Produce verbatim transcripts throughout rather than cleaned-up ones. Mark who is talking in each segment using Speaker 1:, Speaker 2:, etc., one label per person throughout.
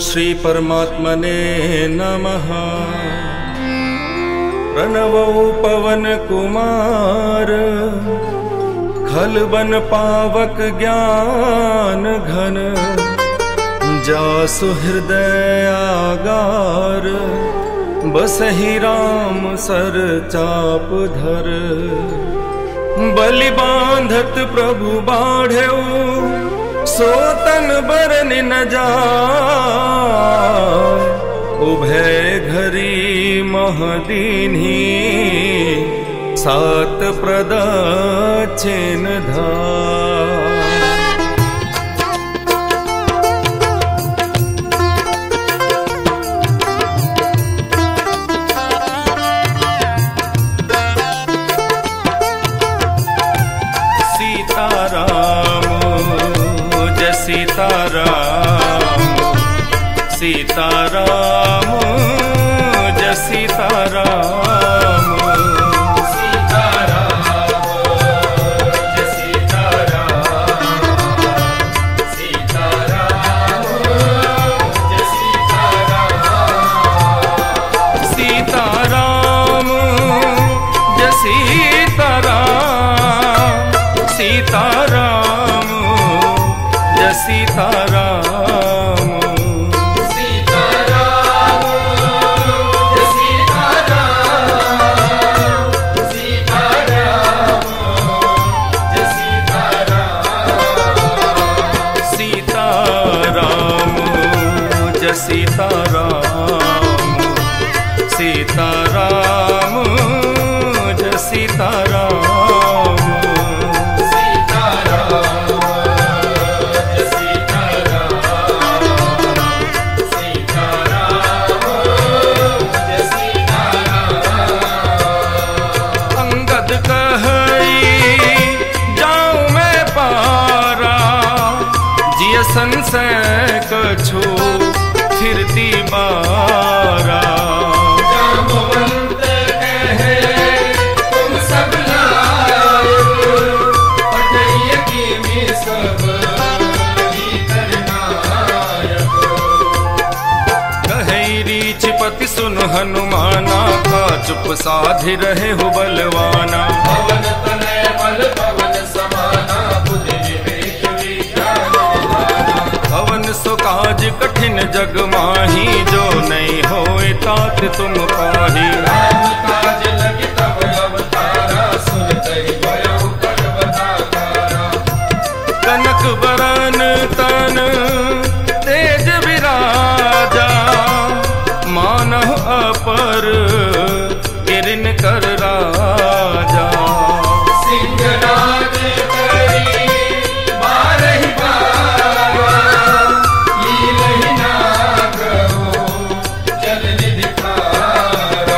Speaker 1: श्री परमात्मने नमः। प्रणवौ पवन कुमार खल बन पावक ज्ञान घन। जासु हृदय आगार बसहि राम सर चाप धर। बलि बांधत प्रभु बाढ़ेऊ सोतन बरन न जाय। उभय घरी महदीन्ही सात प्रदक्षिण धाय।
Speaker 2: सीताराम जय सीताराम, सीताराम जय सीताराम, सीताराम जय सीताराम, सीताराम जय सीताराम, सीताराम जय सीताराम, सीताराम जय सीताराम, सीताराम जय सीताराम, सीताराम जय सीताराम, सीताराम जय सीताराम, सीताराम जय सीताराम। संशय कछु फिरती बारा। जाम्बवंत कहे तुम सब लायक, पठइय कीमी सब भीतर नायक। कहे रीछपति सुन हनुमाना, का चुप साधि रहे हो बलवाना। पवन तनय बल पवन समाना, बुद्धि विवेक विज्ञान। पवन सो काज कठिन जग माही, जो नहीं होए तात तुम पाही। राम काज लगी तब अवतारा, सुनतहि भयउ कर बतारा। कनक बरन तन तेज विराजा, मानहु अपर गिरिन कर राजा। सिंहराज करी बारहि बारा, लीलहि नागहो जल निधि खारा।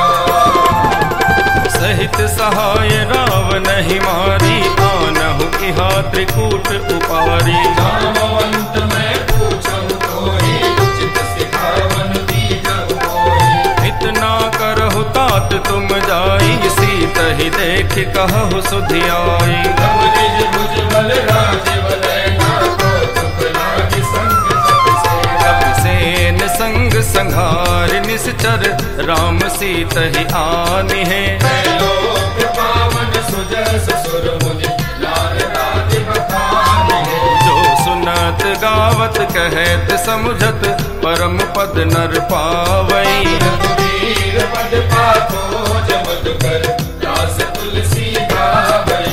Speaker 2: सहित सहाय रावण ही मारी, आनहु इहा त्रिकूट उपारी। जाम्बवंत मैं पूछहु कोई, उचित सिखावन दीजहु कोई। इतना करहु तात तुम जाई, सीत ही देख कहहु सुधियाई। कवरिज भुज बल राजीव नयना, कौतुक लागी संग कपिसेन संग संघार निश्चर। राम सीत ही आनि है, लोक पावन सुजस सुर मुनि नारद आदि बखानि है। जो सुनत गावत कहत समुझत, परम पद नर पावई। रघुवीर पद पाथो जमत कर, दास तुलसी गावई।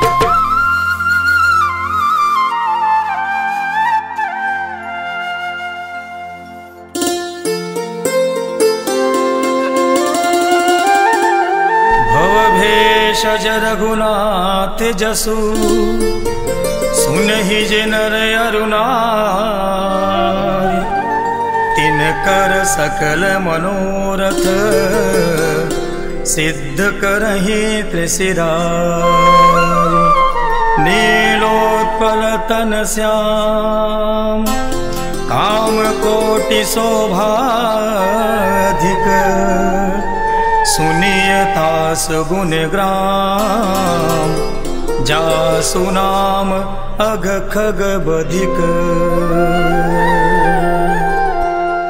Speaker 1: भवभेषज रघुनाथ जसु, सुनहि जे नर अरुणाई। तिनकर सकल मनोरथ, सिद्ध करहि त्रिशिराई। नीलोत्पल तन श्याम, काम कोटि शोभाधिक। सुनिय तास गुण ग्राम, जासु नाम अघ खग बधिक।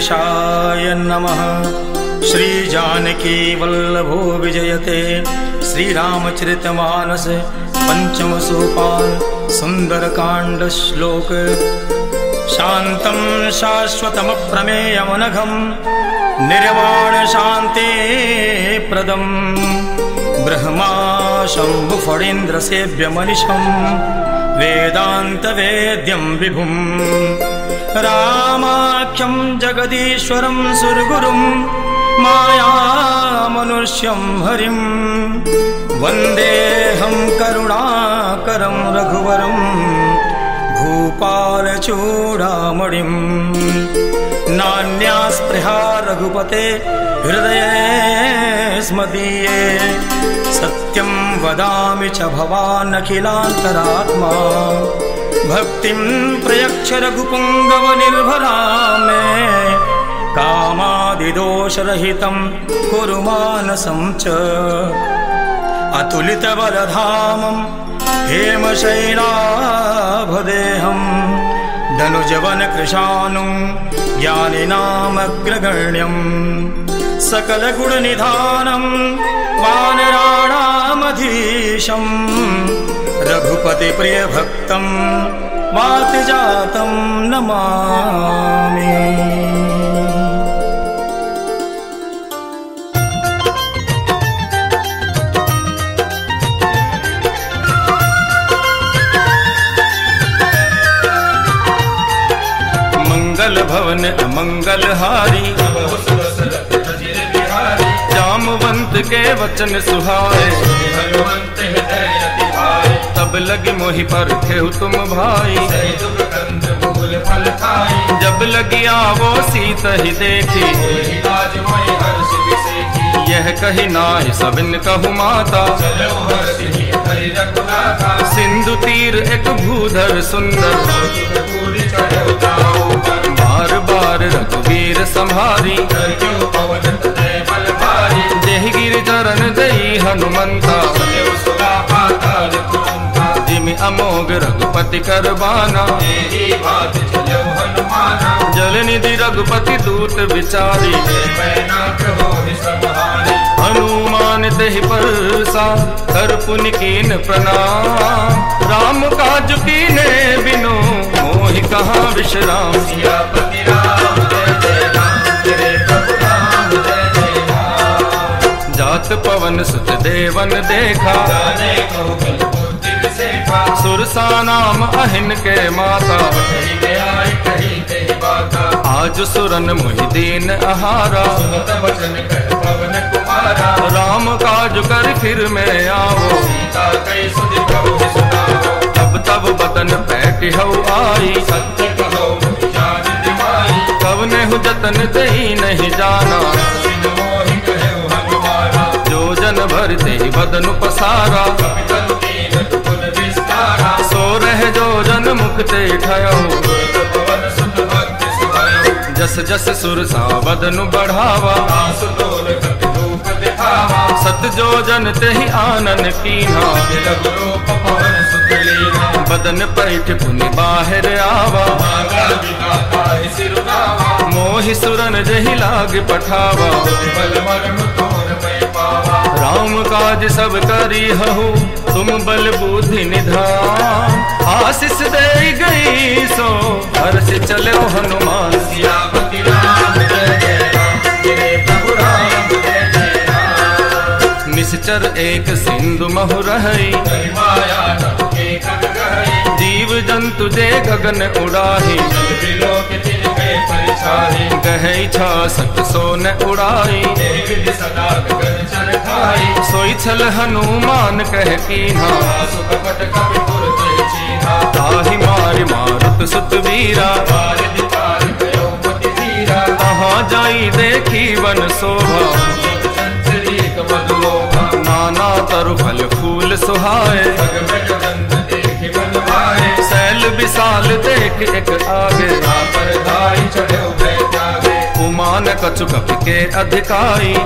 Speaker 1: वेंकटेशाय नमः। श्री जानकी वल्लभो विजयते श्रीरामचरितमानस पंचम सोपान सुंदरकांड श्लोक। शांतं शाश्वतमप्रमेयमनघं निर्वाण शांति प्रदं ब्रह्मा शंभु फणीन्द्र सेव्यमनिशं वेदांत वेद्यं विभुं रामाख्यं जगदीश्वरं सुरगुरुं माया मनुष्यं हरिं वन्देऽहं करुणाकरं रघुवरं भूपालचूडामणिं। नान्या स्पृहा रघुपते हृदये स्मदीये सत्यं वदामि च भवान् अखिलान्तरात्मा। भक्तिं प्रयच्छ रघुपुङ्गवनिर्भरा मे कामादिदोषरहितं कुरु मानसं च। अतुलितबलधामं हेमशैलाभदेहं धनुजवनकृशानुं ज्ञानिनामग्रगण्यं सकलगुणनिधानं वानराणामधीशं रघुपतिप्रियभक्तं वातजातं नमामि।
Speaker 2: मंगल भवन अमंगल हारी जामवंत के वचन सुहाए। तब लगी मोहि पर खेहु तुम भाई जब लगी आवो सीत ही देखी। यह कही नाय सबिन कहु माता सिंधु तीर एक भूधर सुंदर बार बार रघुवीर संभारी। देहि गिर चरण दई हनुमंता जिमि अमोघ रघुपति करबाना। जल निधि रघुपति दूत विचारी हनुमान तेहि परसा कर पुनि कीन प्रणाम। राम काज कीने बिनु मोहि कहाँ विश्राम। जात पवन सुत देवन देखा सुरसा नाम अहिन के माता। आज सुरन मोहि दीन आहारा राम काज कर फिर मैं आवो। तब तब बदन पैटि हऊ आई कवने हु जतन दई नहीं जाना। जो जन भर दे बदन पसारा सो रह जो जन मुक्ते ठयो। जस जस सुरसा बदन बढ़ावा सत जो जन तेहि आनन कीन्हा। बदन पैठ पुनि बाहर आवा मोहि सुरन जहि लाग पठावा। राम काज सब करी हहु तुम बल बुद्धि निधान। आशीष दे गई सो हर्ष चलो हनुमान। निश्चर एक सिंधु महु रहई जीव जंतु जे गगन उड़ाही। गहई छा सत सोन उड़ाई सोई छल हनुमान कह कीन्हा। ताहि मारि मारुत सुत वीरा तहाँ जाई देखी वन शोभा। नाना तरु फल फूल सुहाए सैल विशाल देख एक आगे। उमान कछु कपि के अधिकाई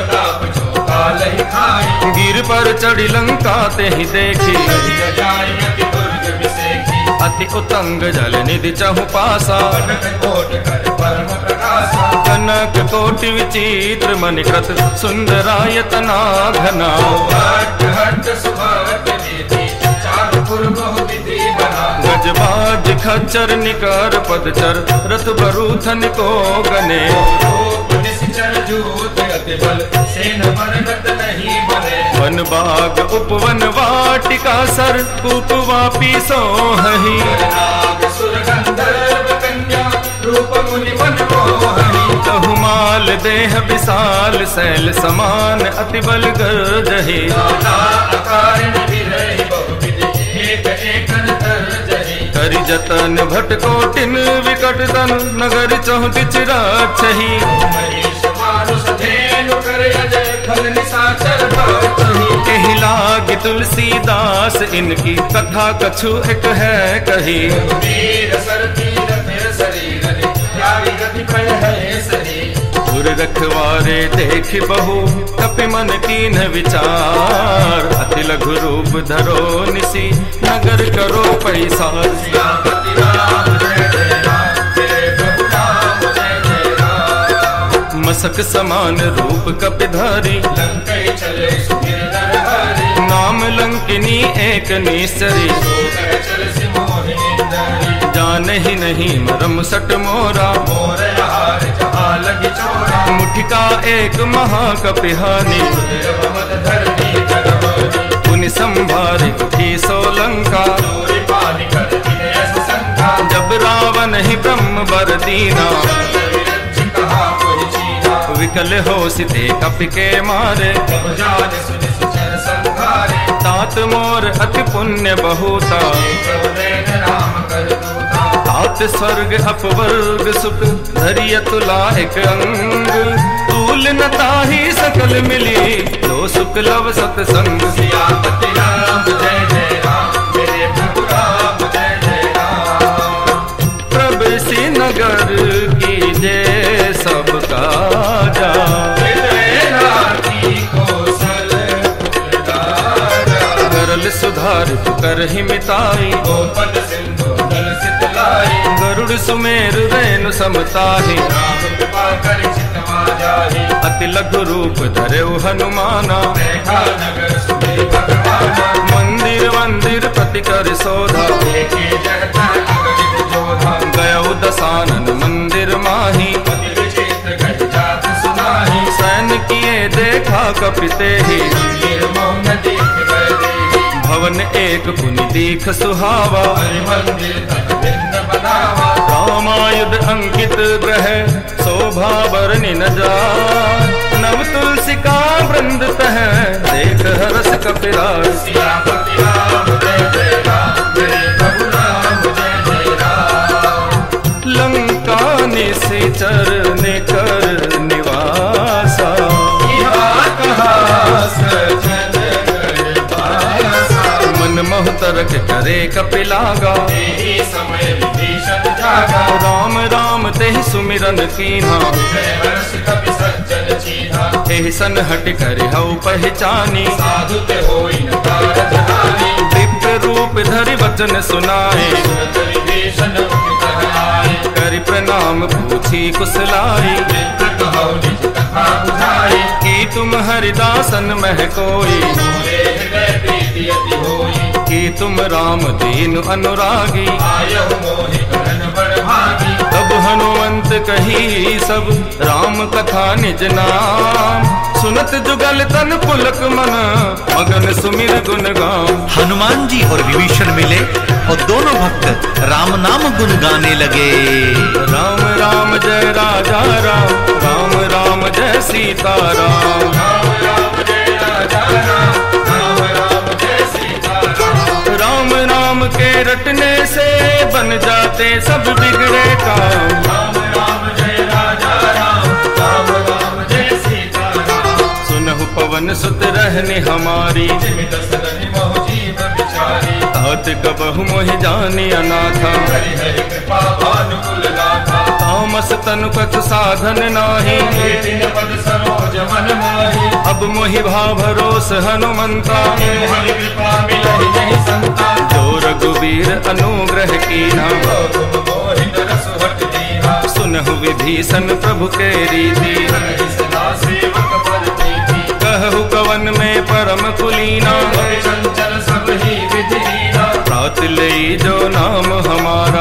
Speaker 2: गिर पर चढ़ी लंका ते ही देखी। अति उतंग जल निधि चहु पासा कोटि विचित्र मणिकृत सुंदरायतना घना। गजबाज खच्चर निकर पदचर रथ बरूथन को गने। वन बाग उपवन वाटिका सर कूप वापी सोहही। कहुमाल देह विशाल शैल समान अति बल गर्जहि। करि जतन भट कोटिन विकट तन नगर चौंति चिराछहि। एहि लाग तुलसीदास इनकी कथा कछु एक है कही। पुर रखवारे देख बहु कपि मन कीन विचार। अति लघु रूप धरो निसी नगर करो पैसार। मसक समान रूप कपिधारी नाम लंकिनी एक निश्चरी। जान ही नहीं मरम सट मोरा मुठिका एक महाकपिहानी। पुनि संभारी उठी सोलंका जब रावण ही ब्रह्म बर दीना। विकल हो सीते कपि के मारे तात मोर अति पुण्य बहुता। तात स्वर्ग अपवर्ग सुख धरिय तुला एक अंग। तूल न ताहि सकल मिली तो सुख लव सतसंग। प्रभ सी नगर की जय सबका जा। गरल सुधार कर ही मिताई गरुड़ सुमेर रेणु समताहि। अति लघु रूप धरेउ हनुमाना मंदिर मंदिर प्रति कर शोधा। गयउ दसानन मंदिर माही सैन किए देखा कपिते ही। भवन एक पुनि दीख सुहावा रामायुध अंकित ग्रह शोभा बरनि न जाय। नव तुलसी का वृंद तह देख हरस कपिराज। लंका निश्चर ने कर निवासा। मन मोहतरक करे कपिलागा राम राम तेहि सुमिरन कीन्हा। एहि सन हट कर हऊ पहचानी दिव्य रूप धरि वचन सुनाए। करि प्रणाम पूछी कुशलाई कि तुम हरिदासन मह कोई। कि तुम राम दीन अनुरागी तब हनुमंत कही सब राम कथा निज नाम। सुनत जुगल तन पुलक मन मगन सुमिर गुण गाम।
Speaker 3: हनुमान जी और विभीषण मिले और दोनों भक्त राम नाम गुण गाने लगे।
Speaker 2: राम राम जय राजा राम राम राम जय सीता राम। राम राम जय राजा राम राम राम जय सीता राम। राम नाम के रटने से बन जाते सब बिगड़े काम। राम राम जय राजा राम राम राम जय सीता राम। सुनहु पवन सुत रहने हमारी तात कबहु मोहि जानि अनाथा। तामस तनु कछु साधन नाही अब मोहि भाव भरोस हनुमंता। जो रघुवीर अनुग्रह कीन्हा सुनहु विभीषण प्रभु के रीति, कहु कवन में परम कुलीना, प्रात ले जो नाम हमारा,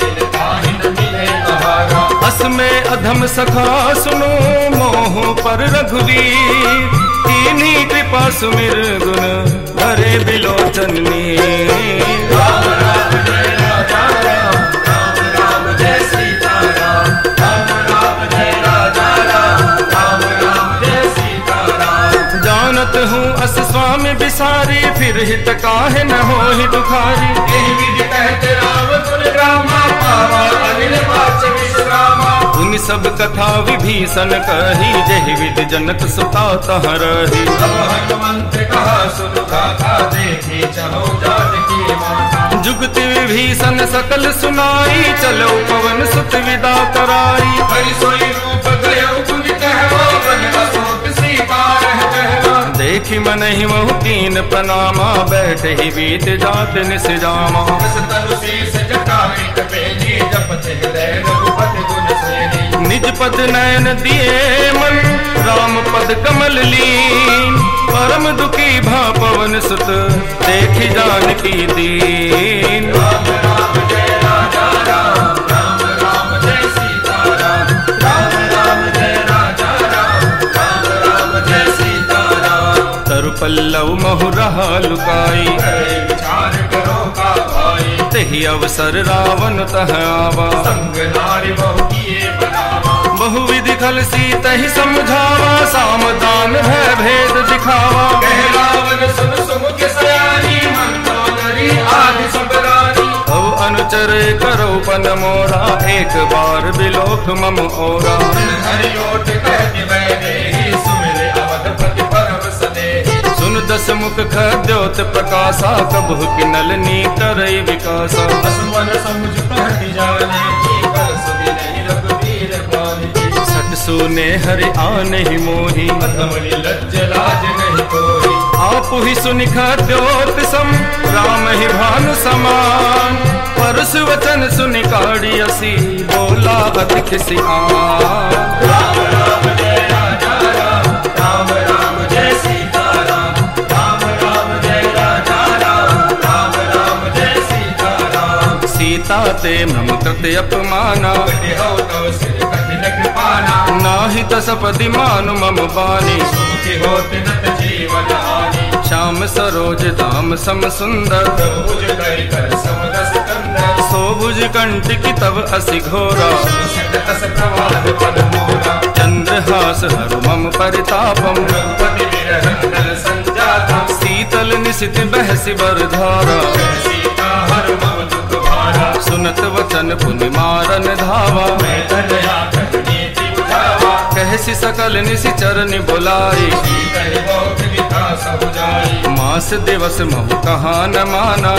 Speaker 2: अस में अधम सखा सुनो मोह पर रघुवीर, कीन्ही कृपा सुमिर गुण भरे बिलोचन नीर। राम राम जय राजा राम, राम राम जय सीता राम, राम राम जय राजा राम, राम राम जय सीता राम। जानत हूँ अस स्वामी बिसारी, फिर हित काहे न होहि दुखारी, एहि विधि कहते राम गुण रामा, पावा अनिल वाच विश्रामा। उन सब कथा विभीषण कही, जेहि विधि जनक सुता तह रही। अब हनुमंत कहा सुन गाथा, देखी चलो जानकी माता। जुगति विभीषण सकल सुनाई, चलो पवन सुत विदा कराई। हरि सोई रूप गयो गुण कहवा, बन अशोक सीता रह कहवा। देखी मन ही महु कीन प्रणामा, बैठे ही बीत जात निस जामा। तनु शीस जटाई कपेली, जपत हृदय रघुपति गुण सेनी। निज पद नयन दिए मन, राम पद कमल लीन। परम दुखी भा पवन सुत, देखी जानकी दीन। राम राम जय राजा राम, राम राम जय सीता राम, राम राम जय राजा राम, राम राम जय सीता राम। तरु पल्लव महु रहा लुकाई, विचार करो का भाई। तेहि अवसर रावण तह आवा, संग नारी बहु किए बनावा। बहु विधि खल सीता ही समझावा, साम दान भय भेद दिखावा। कह रावण सुन सुमुख सयानी, मंदोदरी आदि सब रानी। अब अनुचर करो पन मोरा, एक बार बिलोक मम ओरा। हरि ओट कहति वैदेही, सुमिर अवधपति परम सनेही। सुन दस मुख खद्योत प्रकाशा, कबहु किनल नी करई विकासा। असुमन समुझ कहति जाने की, कर सुधि नहीं रघुवीर पानी। सट सुने हरि आने ही मोही, अतमनि लज्ज लाज नहीं कोई। आप ही सुनि खद्योत सम, राम ही भानु समान। परस वचन सुनि काढ़ी असी, बोला अति खिसी आन। राम राम जय राजा राम, राम राम जय सीता राम, राम राम जय राजा राम, राम राम जय सीता राम। सीता ते मम कृत अपमाना, नाहि तसपति मानु मम बानी। सुखी होत नत जीवन हानि, श्याम सरोज धाम सम सुंदर। भुज करि कर समदस कंदर, सोभुज कंठ की तव असि घोरा। अस प्रवाह पद मोरा, चंद्रहास हरु मम परितापम। रघुपति विरह नल संजातम, शीतल निशित बहसि बरधारा। सीता हरु मम दुख भारा, सुनत वचन पुनि मारन धावा। मैं तनया कहनीति बुझावा, कहसि सकल निशिचर बुलाई। मास दिवस महु कहा न माना,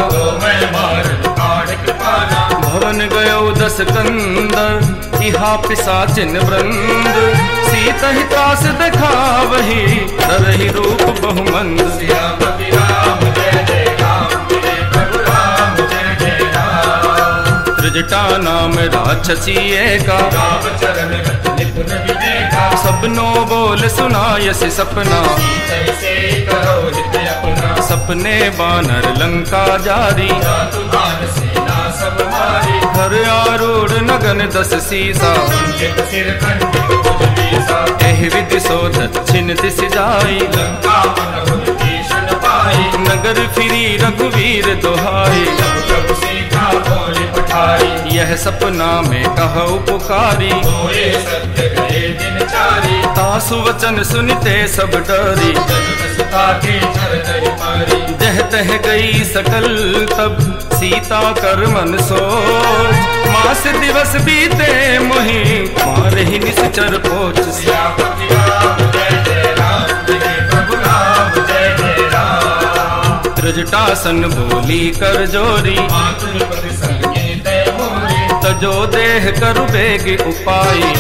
Speaker 2: भवन गयो दस कंदर। इहा पिशाचिन वृंद, सीता ही त्रास देखा वही, तरहि रूप बहुमंद। सियापति राम जय जय राम, प्रभु राम जय जय राम। त्रिजटा नाम राक्षसी एका, राम चरण रत निपुण विवेका। सबनो बोल सुनायसि सपना, सीता से करो हित अपना। सपने बानर लंका जारी, जातु भान सेना सब मारी। घर आरूढ़ नगन दस सीसा, कुंचित सिर खंडित भुज बीसा। एहि विधि सो दक्षिण दिशि जाई, लंका मन हुन भीषण पाई। नगर फिरी रघुवीर दोहाई, जब प्रभु सीता बोली पठाई। यह सपना में कहु पुकारी, होए सत्य गए दिन चारी। तासु वचन सुनते सब डरी, जगत के चरण मारी। जह तह गई सकल तब, सीता कर मन सोच। मास दिवस बीते मोहि, मारे ही निश्चर पोच। सियापति राम जय जय राम, जय प्रभु राम जय जय राम। त्रिजटासन बोली कर जोरी, मातृपति संगीत मोरी। तजो देह करु बेग उपाई,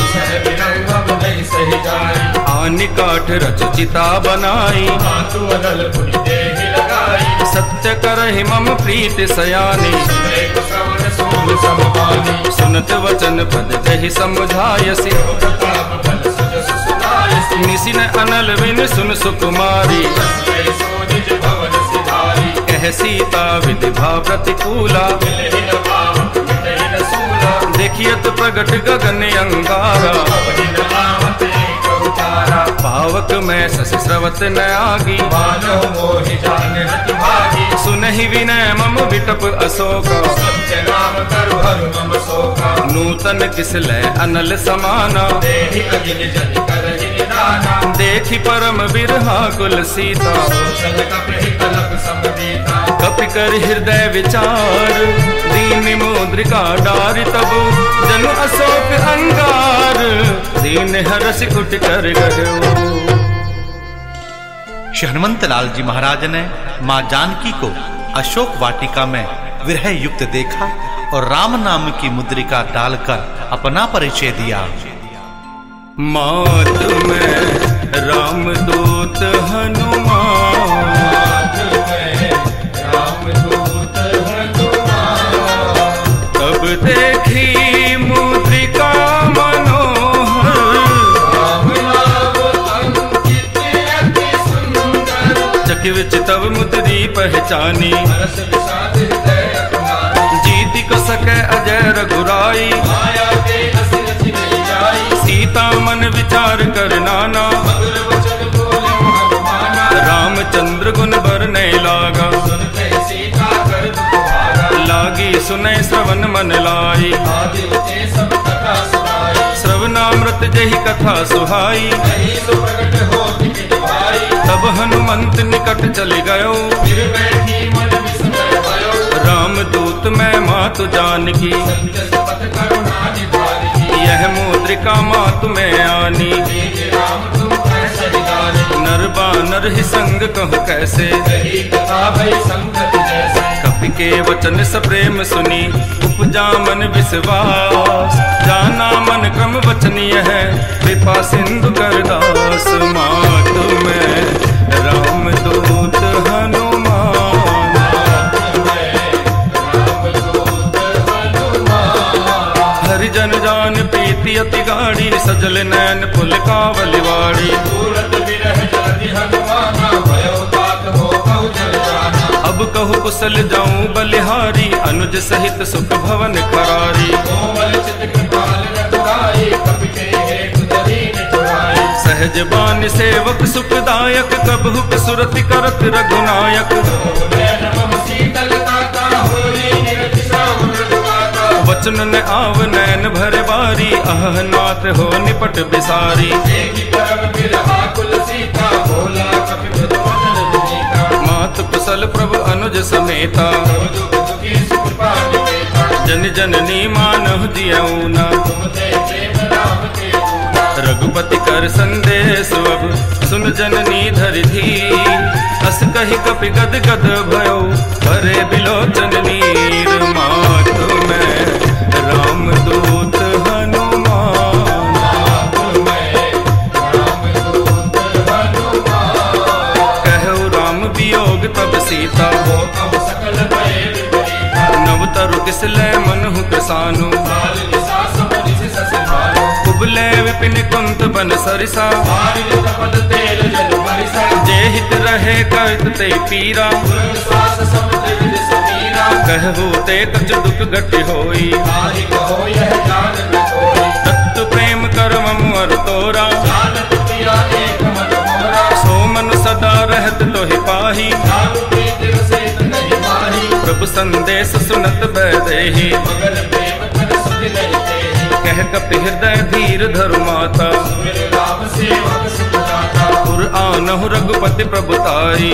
Speaker 2: आनि काठ रच चिता बनाई। मातु अनल पुनि देहि लगाई, सत्य करहि मम प्रीति सयानी। सुनत वचन पद जहि समझायसी। निसिन अनल विन सुन सुकुमारी। कह सीता विधि भाव प्रतिकूला। देखियत प्रगट गगन अंगारा। पावक में शशि स्रवत न आगी। सुनहि विनय मम विटप अशोका। नूतन किस लय अनल समाना। देखि परम बिरहा कुल सीता। कपि कर हृदय विचार। दीन मुद्रिका डारि तब जनु अशोक अंगार। दीन हरसि कुट कर गयो।
Speaker 3: श्री हनुमंत लाल जी महाराज ने मां जानकी को अशोक वाटिका में विरह युक्त देखा और राम नाम की मुद्रिका डालकर अपना परिचय दिया।
Speaker 2: मात में रामदूत हनुमान। तब देखी मुद्रिका मनोहर। चकित तब मुद्री पहचानी। जीति को सके अजय रघुराई। सीता मन विचार कर नाना। रामचंद्र गुण बरने लागा। लागी सुनै श्रवण मन लाई। श्रवणामृत जहि कथा सुहाई। तब हनुमंत निकट चल गयो। रामदूत मैं मातु जानकी। यह मुद्रिका मातु में आनी। नर बानर ही संग कहु कैसे। कपि के वचन सप्रेम सुनी। उपजा मन विश्वास। जाना मन क्रम वचनीय है। कृपा सिंधु कर दास। मातु में रामदूत हनुमान। हरिजन जान प्रीति अति गाढ़ी। सजल नैन पुल कावलिवाड़ी। अब कहु कुशल जाऊं बलिहारी। अनुज सहित सुख भवन करारी। सहज बान सेवक सुखदायक। कबहु सुरति करत रघुनायक। वचन न आव नैन भर बारी। अह नाथ हो निपट बिसारी। मात कुशल प्रभु अनुज समेता। जन जननी मानहु जियऊना। रघुपति कर संदेश अब सुन जननी धरि धीर। अस कहि कपि गद गद भयो। करे बिलोचन नीर। मातु में रामदूत हनुमान। कहु राम वियोग तब सीता। नव तरु किस लय मनहु प्रसानु। कुबले विपिन कुंत बन सरिसा। जे हित रहे करत ते पीरा। कहु ते कछ दुख घट होई। तत्व प्रेम कर ममुअर तोरा। सो मन सदा रहत तोहि पाही। प्रभु संदेश सुनत बैदेहि। कह कपि हृदय धीर धरु माता। पुर आनहु रघुपति प्रभुताई।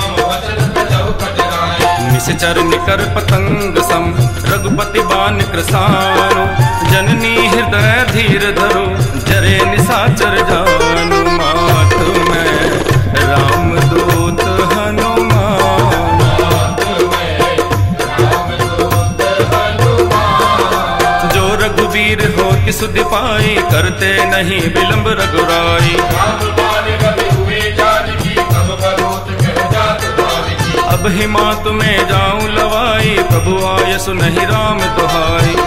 Speaker 2: निश्चर निकर पतंग सम। रघुपति बान कृसानु। जननी हृदय धीर धरु। जरे निशाचर जानु। मातु में रामदूत हनुमान। जो रघुवीर हो कि सुधि पाई। करते नहीं विलंब रघुराई। अब तब ही मात में जाऊं लवाई, प्रभु आय सुनहि राम दुहाई।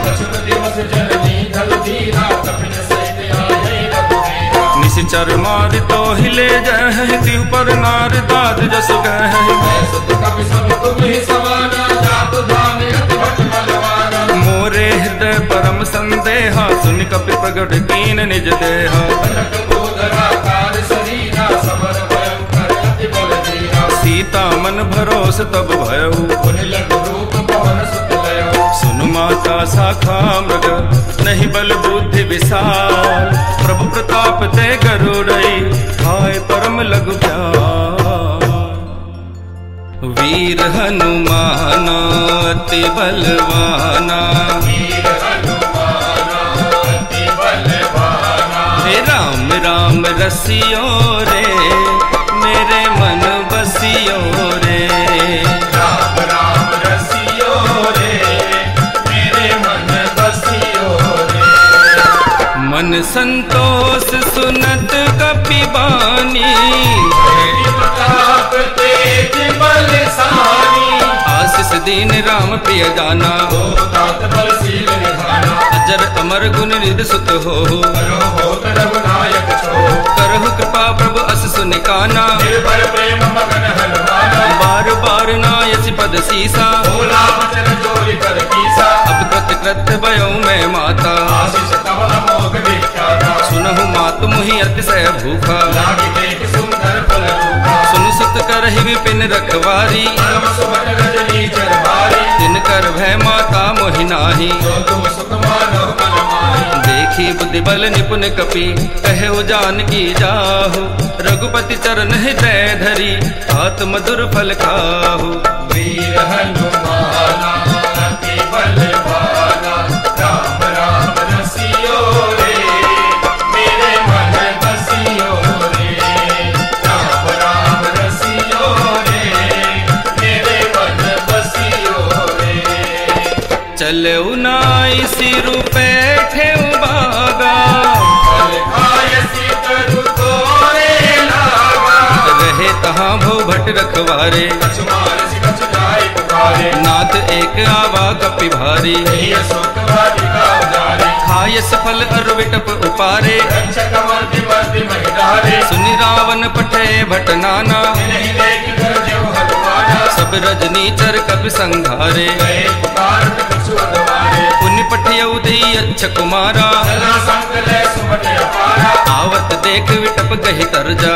Speaker 2: निश्चर मार तो हिले जय, तिहु पर नार दाद जस गह। मोरे हृदय परम संदेहा, सुनि कपि प्रगट कीन निज देहा। सीता मन भरोस तब भयउ, सुनु माता साखा मृग, नहीं बल बुद्धि विशाल। प्रभु प्रताप ते गरुड़ई, हाय परम लघु प्यार। वीर हनुमान अति बलवाना, हे राम राम रसियो रे, मेरे मन बसियो रे। राम राम रसियो रे, मेरे मन बसियो रे। मन संतोष सुनत कपि बानी, प्रताप तेज बलशाली। आशीष दीन राम प्रिय जाना, अजर अमर गुण निधि सुत हो। करहु कृपा प्रभु अस सुनिकाना, बार बार नायसि पद सीसा। अब कृत कृत भयो मैं माता, सुनहु मातु मुहि अतिशय भूखा। सुनु सुत करहि विपिन रखवारी, दिन कर भय माता मोहि नाही। देखी बुद्धि बल निपुण कपि, कहे जानकी जाहु। रघुपति चरण हृदय धरी, हाथ मधुर फल खाहु। वीर हनुमाना अति बलवाना, राम राम रसियो रे, मेरे मन बसियो रे। राम राम रसियो रे, मेरे मन बसियो रे। चलऊ नाई सिरु बैठे बागा, रहे तहाँ भो भट रखवारे। नाथ एक आवा कपि भारी, खायस फल अरु विटप उपारे। सुनि रावण पठे भट नाना, सब रजनीचर कपि संघारे। पुण्य पठियउ दई अच्छा कुमारा, आवत देख विटप गहि तरजा।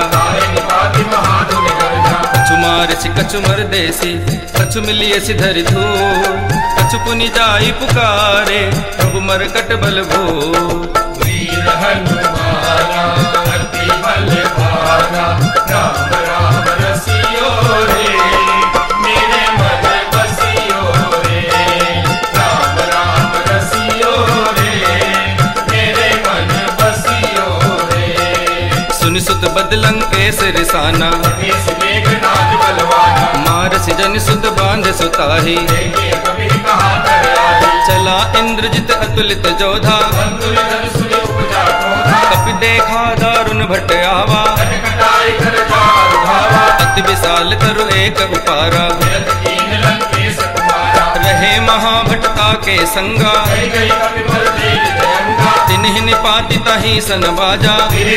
Speaker 2: कछु मारसि कछु मर देसी, कछु मिलियसि धरि धूल। कछु पुनि जाई पुकारे, प्रभु मरकट बल भो। वीर हनुमाना अति बलवाना, राम राम रसियो रे, मेरे मन बसियो रे। राम राम रसियो रे, मेरे मन बसियो रे। सुनि सुत बदलंग केसर साना, मारसि जन सुत बांध सुताही। चला इंद्रजित अतुलित जोधा, कपि देखा दारुण भट आवा। अति विशाल तरु एक उपारा, रहे महाभटता के संगा। तिन्हि निपाति ताहि सन बाजा,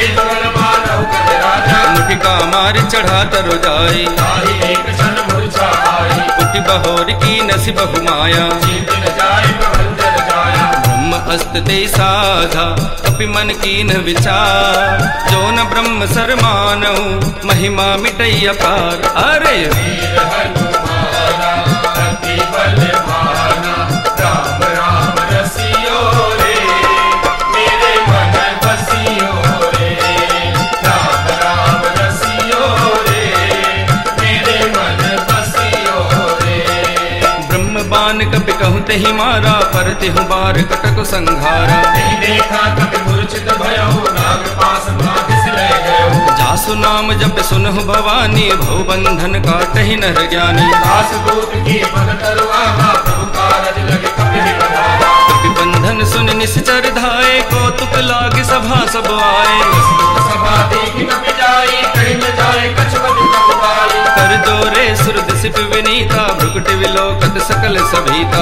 Speaker 2: मुठिका मार चढ़ा तरु जाई। उठि बहोर की नसि बहु माया, ब्रह्म अस्त ते साधा, कपि मन कीन विचार। जो न ब्रह्म सर मानऊ, महिमा मिटई अपार। अरे वीर हनुमाना अति बलवाना, राम राम रसियो रे, मेरे मन बसियो रे। राम राम रसियो रे, मेरे मन बसियो रे। ब्रह्म बान कपि कहूँ तेहि मारा, पर तिहु बार कटक संघारा। देखा कपि मूर्छित भयो, नाग पास बाधिस ले गयो। जासु नाम जप सुनहु भवानी, भव बंधन काटहि नर ज्ञानी। दास दूत की पद तरुआवा, प्रभु कारज लगे कपि बधावा। कपि बंधन सुन निश्चर धाये, कौतुक लागे सभा सब आए। सभा देखि कपि जाई, कहि न जाए कछु कपि कबुआई। कर जोरे सुर दिस कसिप विनीता भ्रुकुटि विलोकत सकल सभीता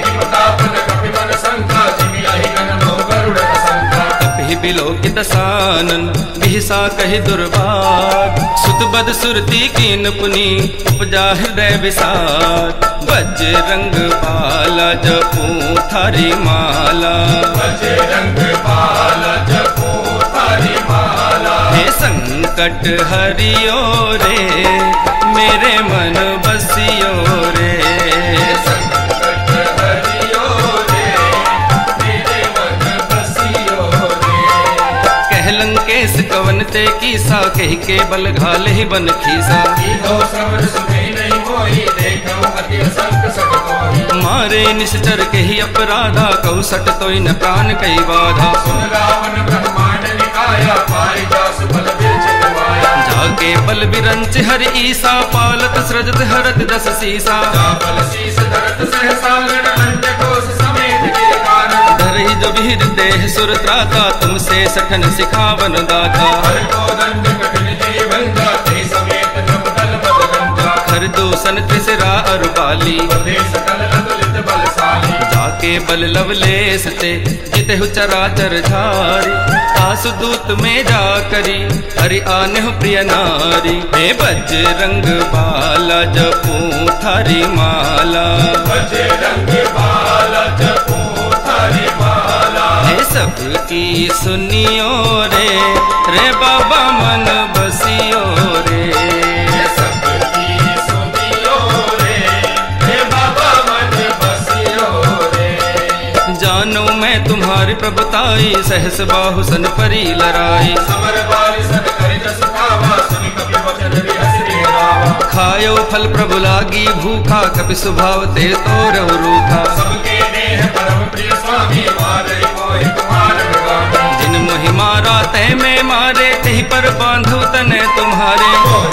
Speaker 2: कपि विलोकित सानन बिहसा कहि दुर्भाग सुत बद सुरती कीन पुनि उपजा हृदय विषाद बजरंग बाला जपू थारी माला बजरंग बाला जपू थारी माला हे संकट हरियो रे मेरे मन बसियो रे संकट हरियो रे मेरे मन बसियो रे कह लंकेश कवन ते कीसा कह के बल घाले ही बन खीसा मारे निश्चर के ही अपराधा कौ सट तो न प्राण कई बाधा जाके बल बिरंच हर ईसा पालत सृजत हरत दस सीसा धरहि जो विहिर देह सुर त्राता तुमसे सठन सिखावन दाता हर दूसन त्रिसरा अरुपाली जाके बल लवलेस ते जितहु चराचर झारी आसु दूत में जा करी हरि आनेहु प्रिय नारी हे बजरंग बाला जपू थारी माला बजरंग बाला जपू थारी माला हे सबकी सुनियो रे रे बाबा मन बसियो रे तुम्हारी प्रभुताई सहस बाहु सन परी लड़ाई खायो फल प्रभु लागी भूखा कपि स्वभाव ते तोर रूखा जिन मोहि मारा तै में मारे तेहि पर बांधु तने तुम्हारे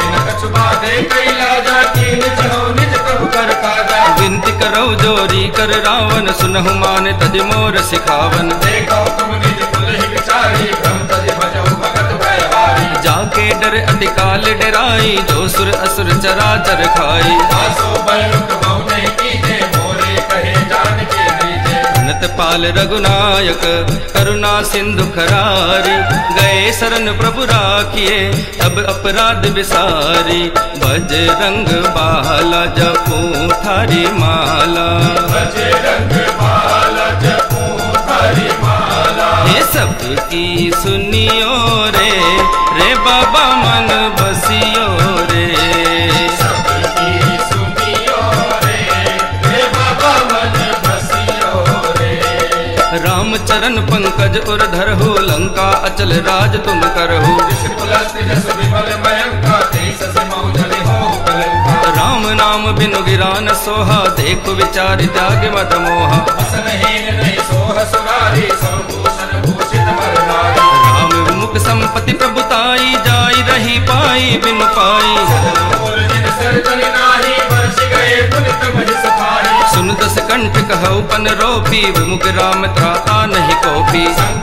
Speaker 2: विनती करो जोरी कर रावण सुनहु मान तज मोर सिखावन देखो तुम निज कुल ही विचारी ब्रह्म तज भजहु भगत भयहारी जाके डर अति काल डराई जो सुर असुर चराचर खाई आसो बलुक बहु नहीं कीजे मोरे कहे जान के लीजे अनंत पाल रघुनायक करुणा सिंधु खरारी गए शरण प्रभु राखिए अब अपराध विसारी बजरंग बाला जपू थारी माला बजरंग बाला जपू थारी माला ये सबकी सुनियो रे रे बाबा मन बसियो रे सबकी सुनियो रे रे बाबा मन बसियो रे राम चरण पंकज उर धरहु लंका अचल राज तुम करहु राम नाम बिनु गिरा न सोहा देखो विचार त्याग मद मोहा राम विमुख संपत्ति प्रभुताई जाई रही पाई बिनु पाई सुन दस कंठ कहु पन रोपी विमुख राम त्राता नहीं कोपी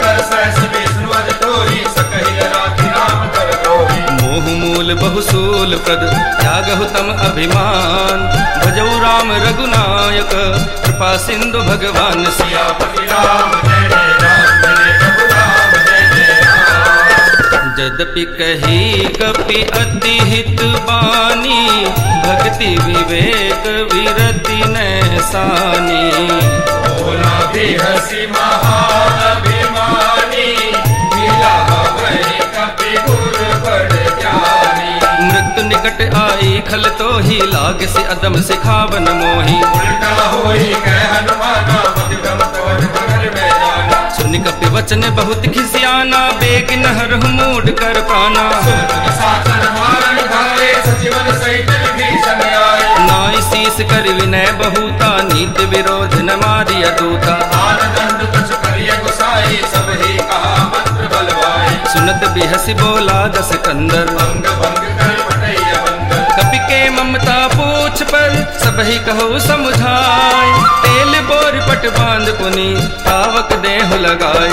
Speaker 2: मोह मूल बहुसूल प्रद त्यागहु तम अभिमान भजऊ राम रघुनायक कृपा सिंधु भगवान सियापति राम जय जय राम जय प्रभु राम जय जय राम यद्यपि कही कपि अति हित बानी भक्ति विवेक विरति नैसानी बोला भी हसी महाअभिमानी मिला वही कपि गुर बड़ ज्ञानी मृत्यु निकट आई खल तो ही लाग से अदम सिखावन मोही उल्टा होई कह हनुमाना मति भ्रम तवन भगल में जाना सुनि कपि वचन बहुत खिसियाना बेग नहर मूड कर पाना नाई शीस कर विनय बहुता नीति विरोध न मारिय दूता सुनत बिहसी बोला दस कंदर कपि के ममता पूछ पर सबही कहो समुझाय तेल बोर पट बांध पुनि तावक देह लगाए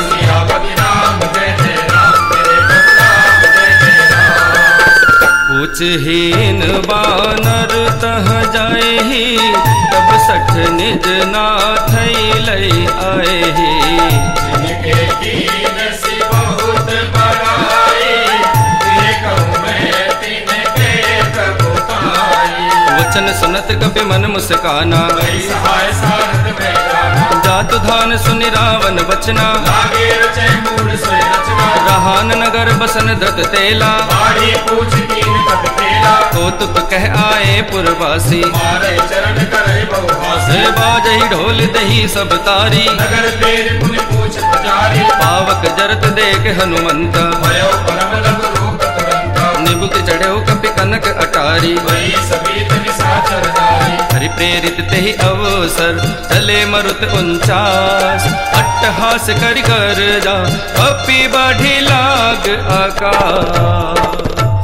Speaker 2: सोचहीन बानर तह जाए ही, तब सठ निज नाथ लई आए ही।
Speaker 4: जिनके कीन सी बहुत बड़ाई, कहूँ मैं तिनके प्रभु पाई।
Speaker 2: वचन सुनत कपि मन मुस्काना,
Speaker 4: सहाय सारथ में गाना।
Speaker 2: जातु धान सुनि रावण बचना,
Speaker 4: लागे रचे मूल सोई रचना।
Speaker 2: रहान नगर बसन धत तेला,
Speaker 4: बाढ़ी पूछ कीन कप तेला।
Speaker 2: कौतुक कह आए पुरवासी,
Speaker 4: मारे चरण करे बहुहासी।
Speaker 2: से बाजही ढोल दही सब तारी,
Speaker 4: नगर तेर पुन पूछ पुजारी।
Speaker 2: पावक जरत देख हनुमंत,
Speaker 4: भयो परम लघु रूप तुरंत।
Speaker 2: निबुक चढ़ो कपि कनक अटारी,
Speaker 4: वही सभी निशाचर जारी।
Speaker 2: हरि प्रेरित तेहि अवसर, चले मरुत उनचास। अट्टहास करि कर जा, कपि बढ़ी लाग आकाश।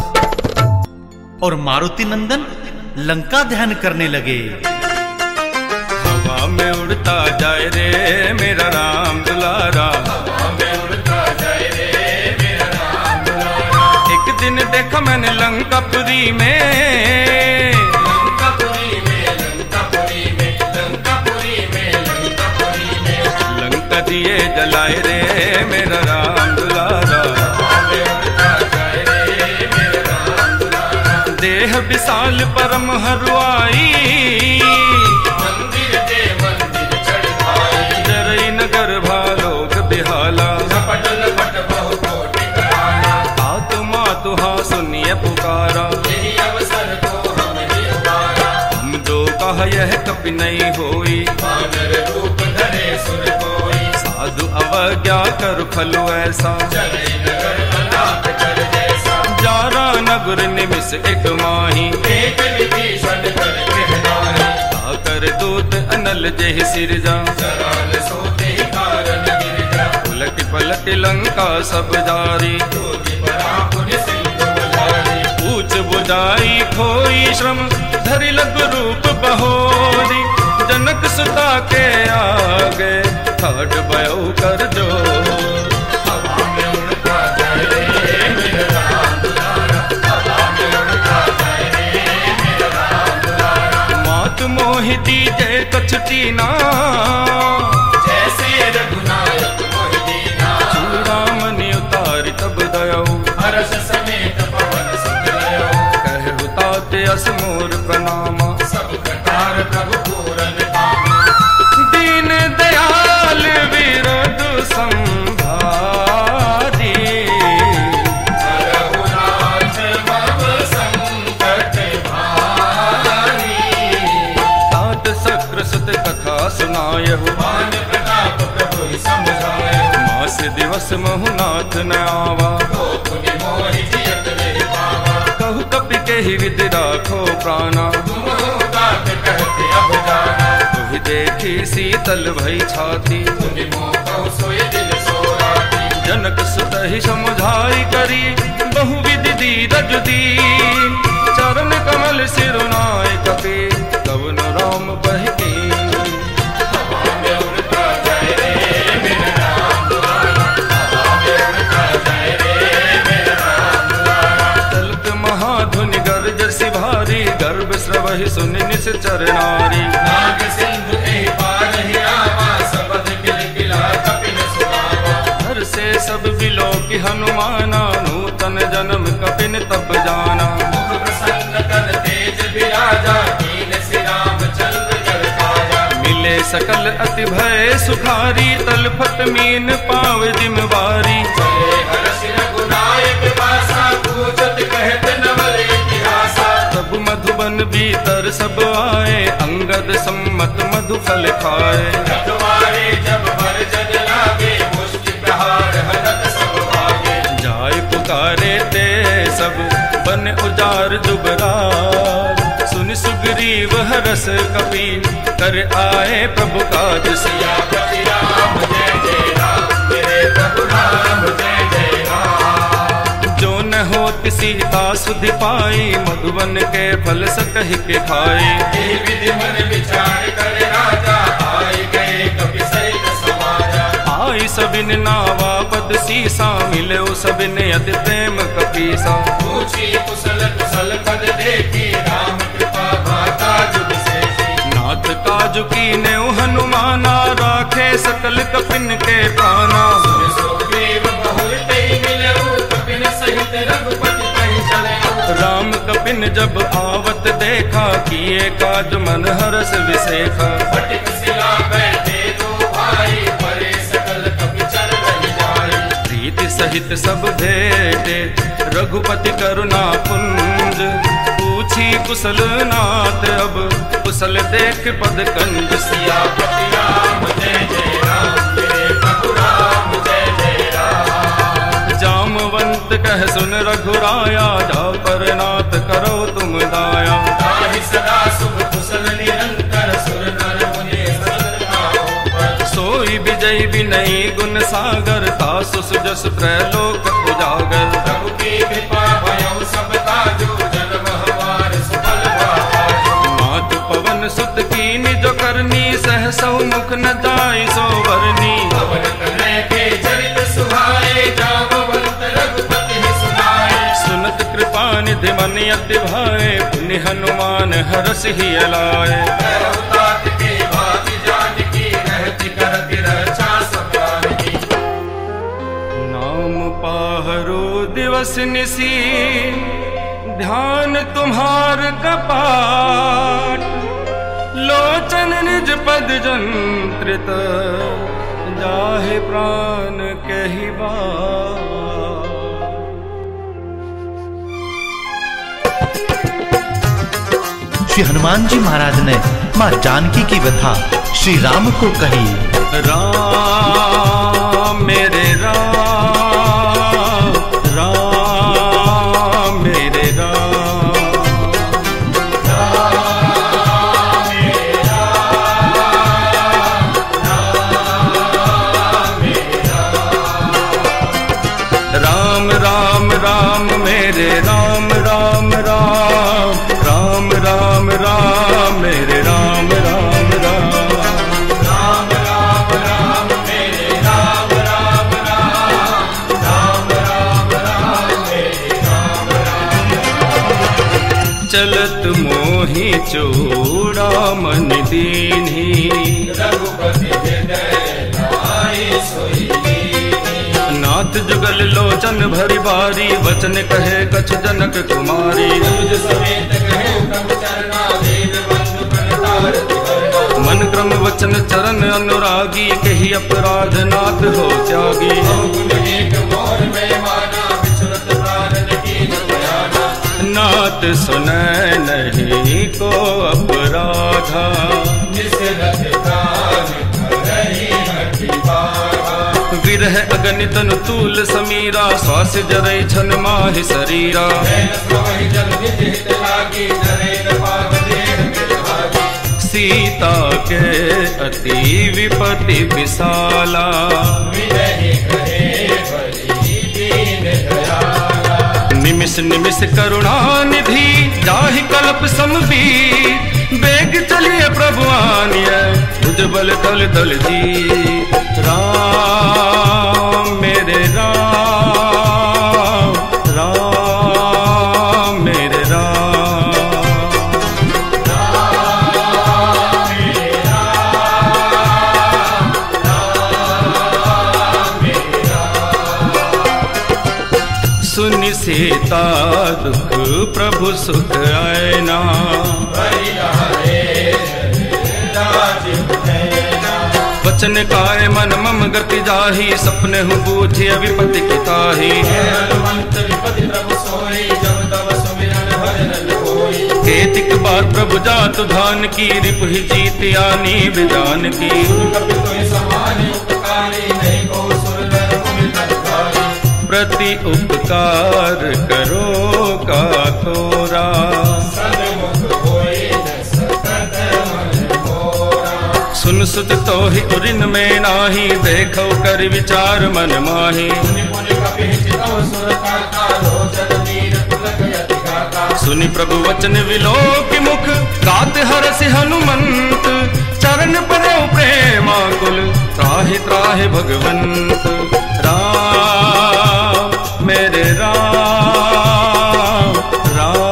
Speaker 3: और मारुति नंदन लंका ध्यान करने लगे।
Speaker 2: हवा में उड़ता जाए रे मेरा राम दुलारा,
Speaker 4: हवा में उड़ता जाए रे मेरा राम दुलारा।
Speaker 2: एक दिन देखा मैंने लंकापुरी में,
Speaker 4: लंकापुरी में, लंकापुरी में, लंकापुरी में, लंकापुरी में।
Speaker 2: लंका दिए जलाए रे मेरा राम दुलारा।
Speaker 4: हवा में उड़ता जाए रे मेरा राम दुलारा।
Speaker 2: देह विशाल परम हरुआई,
Speaker 4: मंदिर दे मंदिर चढ़ाई।
Speaker 2: जरई नगर भालोक बिहाला,
Speaker 4: झपट लपट बहु कोटि कराया।
Speaker 2: आतु मातु हा सुनिए पुकारा,
Speaker 4: यही अवसर को हम ही उबारा।
Speaker 2: हम जो कहा यह कपि नहीं होई,
Speaker 4: वानर रूप धरे सुर कोई।
Speaker 2: साधु अवज्ञा कर फल ऐसा,
Speaker 4: चले नगर अनाथ कर जैसा।
Speaker 2: जारा नगर निमिष एक माही,
Speaker 4: एक विभीषण कर कहनाई।
Speaker 2: आकर दूत अनल जहि सिरजा,
Speaker 4: सराल सोते ही कारण गिरजा।
Speaker 2: उलट पलट लंका सब जारी,
Speaker 4: जोगी परा पुन सिंधु बजारी।
Speaker 2: ऊंच बुझाई खोई श्रम, धरि लघु रूप बहोरी। जनक सुता के आगे, ठाठ भयो कर जो।
Speaker 4: हवा में उड़ता जाए रे मेरा राम दुलारा। हवा में उड़ता जाए रे मेरा राम दुलारा।
Speaker 2: मात मोहि दीजे कछुटी ना,
Speaker 4: जैसे रघुनायक मोहि दीना।
Speaker 2: चूड़ामणि उतारि तब दयऊ,
Speaker 4: हर्ष समेत पवन सुत लयो।
Speaker 2: कहु ताते अस मोर प्रणामा।
Speaker 4: सब प्रकार प्रभु पूरन कामा।
Speaker 2: दीन दयाल विरधु संभारी,
Speaker 4: रघुनाथ भव संकट भारी।
Speaker 2: तात शक्र सुत कथा सुनायहु,
Speaker 4: मान प्रताप प्रभु समझायो।
Speaker 2: मास दिवस महुनाथ न आवा।
Speaker 4: तो पुनि मोहि जियत ले पावा।
Speaker 2: कहु कपि केहि विधि राखो प्राणा,
Speaker 4: तुम तात कहते अब जाना।
Speaker 2: तुहि देखी शीतल भई छाती।
Speaker 4: तुनि मोह कहु सोई दिल सोराती।
Speaker 2: जनक सुत ही समुझाई करी, बहु विधि दीरज दीन। चरण कमल सिरुनाय कपि, कवन राम बहकी।
Speaker 4: हवा में उड़ता जाए रे मेरा राम दुलारा। हवा में उड़ता जाए रे मेरा राम दुलारा।
Speaker 2: तलत महाधुनि गर्ज सि भारी, गर्भ स्रवहि सुनि निश्चर नारी।
Speaker 4: नाग सिंधु एहि पार ही आवा। सबद किलकिला कपिन सुनावा।
Speaker 2: हर से सब बिलो की हनुमाना, नूतन जन्म कपिन तब जाना।
Speaker 4: मुख प्रसन्न कर तेज विराजा। कीन सि रामचंद्र कर काजा।
Speaker 2: मिले सकल अति भय सुखारी, तलफट मीन पाव जिमवारी।
Speaker 4: चले हर्ष रघुनायक पासा। पूजत कहत नवल इतिहासा।
Speaker 2: सब मधुबन भीतर सब आए, अंगद सम्मत मधु फल खाए।
Speaker 4: रखवारे जब वर्जन लागे। मुष्टि प्रहार हरत सब भागे।
Speaker 2: जाय पुकारे ते सब, बन उजार दुबरार। सुन सुग्रीव हरस कपि, कर आए प्रभु काज सिया।
Speaker 4: सियापति राम जय जय राम। मेरे प्रभु राम जय जय राम।
Speaker 2: जो न होत सीता सुधि पाई, मधुबन के फल सकहि के खाए।
Speaker 4: एहि विधि मन विचार कर राजा। आए गए कपि सहित समाजा।
Speaker 2: आई सबिन नावा पद सीसा, मिले सबिन अति प्रेम कपीसा।
Speaker 4: पूछी कुशल कुशल पद देखी राम कृपा भाता जुग सेठी।
Speaker 2: नाथ काजु की नेव हनुमाना राखे सकल कपिन के प्राणा।
Speaker 4: सुग्रीव बहुल तेई मिलऊ कपिन सहित रघुपति कहि चलऊ।
Speaker 2: राम कपिन जब आवत देखा किए काज मन हरस विसेखा।
Speaker 4: फटिक शिला बैठे दो भाई परे सकल कपि चल रही जाई।
Speaker 2: प्रीति सहित सब भेटे रघुपति करुणा पुंज। पूछी कुशल नाथ अब कुशल देख पद कंज।
Speaker 4: सियापति राम जय जय राम मेरे प्रभु राम जय जय राम।
Speaker 2: जामवंत कह सुन रघुराया जा पर नाथ करो तुम दाया।
Speaker 4: ताहि सदा शुभ कुशल निरंतर सुर नर मुनि सतत पर।
Speaker 2: सोई विजय विनयी गुण सागर तासु सुजस त्रैलोक उजागर।
Speaker 4: प्रभु की कृपा भयउ सब काजू जन्म हमार सफल भाजू।
Speaker 2: मात पवन सुत की निज करनी सहसौ मुख न जाय सो बरनी।
Speaker 4: पवन कनय के चरित सुहाए जामवंत रघुपति सुनाए।
Speaker 2: सुनत कृपा निधि मन अति भाए पुनि हनुमान हरस ही अलाए।
Speaker 4: तात के भाति जानकी रहति करति रक्षा सब जानकी।
Speaker 2: नाम पाहरो दिवस निसी ध्यान तुम्हार कपाट। लोचन निज पद जंत्रित जाहे प्राण कही बात।
Speaker 3: श्री हनुमान जी महाराज ने माँ जानकी की व्यथा श्री राम को कही।
Speaker 2: राम मेरे राम राम मेरे राम। राम राम राम मेरे राम राम राम राम राम राम मेरे राम राम राम।
Speaker 4: राम राम राम मेरे राम राम राम राम राम राम मेरे राम राम।
Speaker 2: चलत मोहि चूड़ामणि दीन्ही।
Speaker 4: रघुपति हृदय लाई सोई दीन्ही।
Speaker 2: नाथ जुगल लोचन भरी बारी वचन कहे कछ जनक कुमारी।
Speaker 4: अनुज समेत कहे प्रभु चरना वेद बंधु प्रणतारति वरना।
Speaker 2: मन क्रम वचन चरण अनुरागी कही अपराध नाथ हो त्यागी।
Speaker 4: गुण एक मोर में माना विचरत प्राण की बयाना।
Speaker 2: नाथ सुनै नहीं को अपराधा।
Speaker 4: जिस रथ प्राण करहि हठि बाधा।
Speaker 2: विरह अगणित तनु तूल समीरा श्वास जरै छन माहि शरीरा।
Speaker 4: नैन स्रवहि जल निज हित लागी नरेन पावदेह मिल भागी।
Speaker 2: सीता के अति विपति विशाला।
Speaker 4: विरहि कहे बलि दीन दयाला।
Speaker 2: निमिष निमिष करुणा निधि जाहि कल्प समबीर। बेग चलिए प्रभु आनिय भुजबल तल तल जी। राम मेरे राम राम मेरे राम। सुनि सीता दुख प्रभु सुख आयना। वचन काय मन मम गति जाही सपने हूँ बूझिय विपति किताही। केतिक बार प्रभु जातु धान की रिपु ही जीत आनी विजान की। प्रति उपकार करो का तोरा। सुन सुत तो ही उरिन में नाही देखो कर विचार मन माही। सुनि प्रभु वचन विलोक मुख गात हरसि हनुमंत। चरण पड़ो प्रेमाकुल त्राहि त्राहि भगवंत। राम मेरे राम राम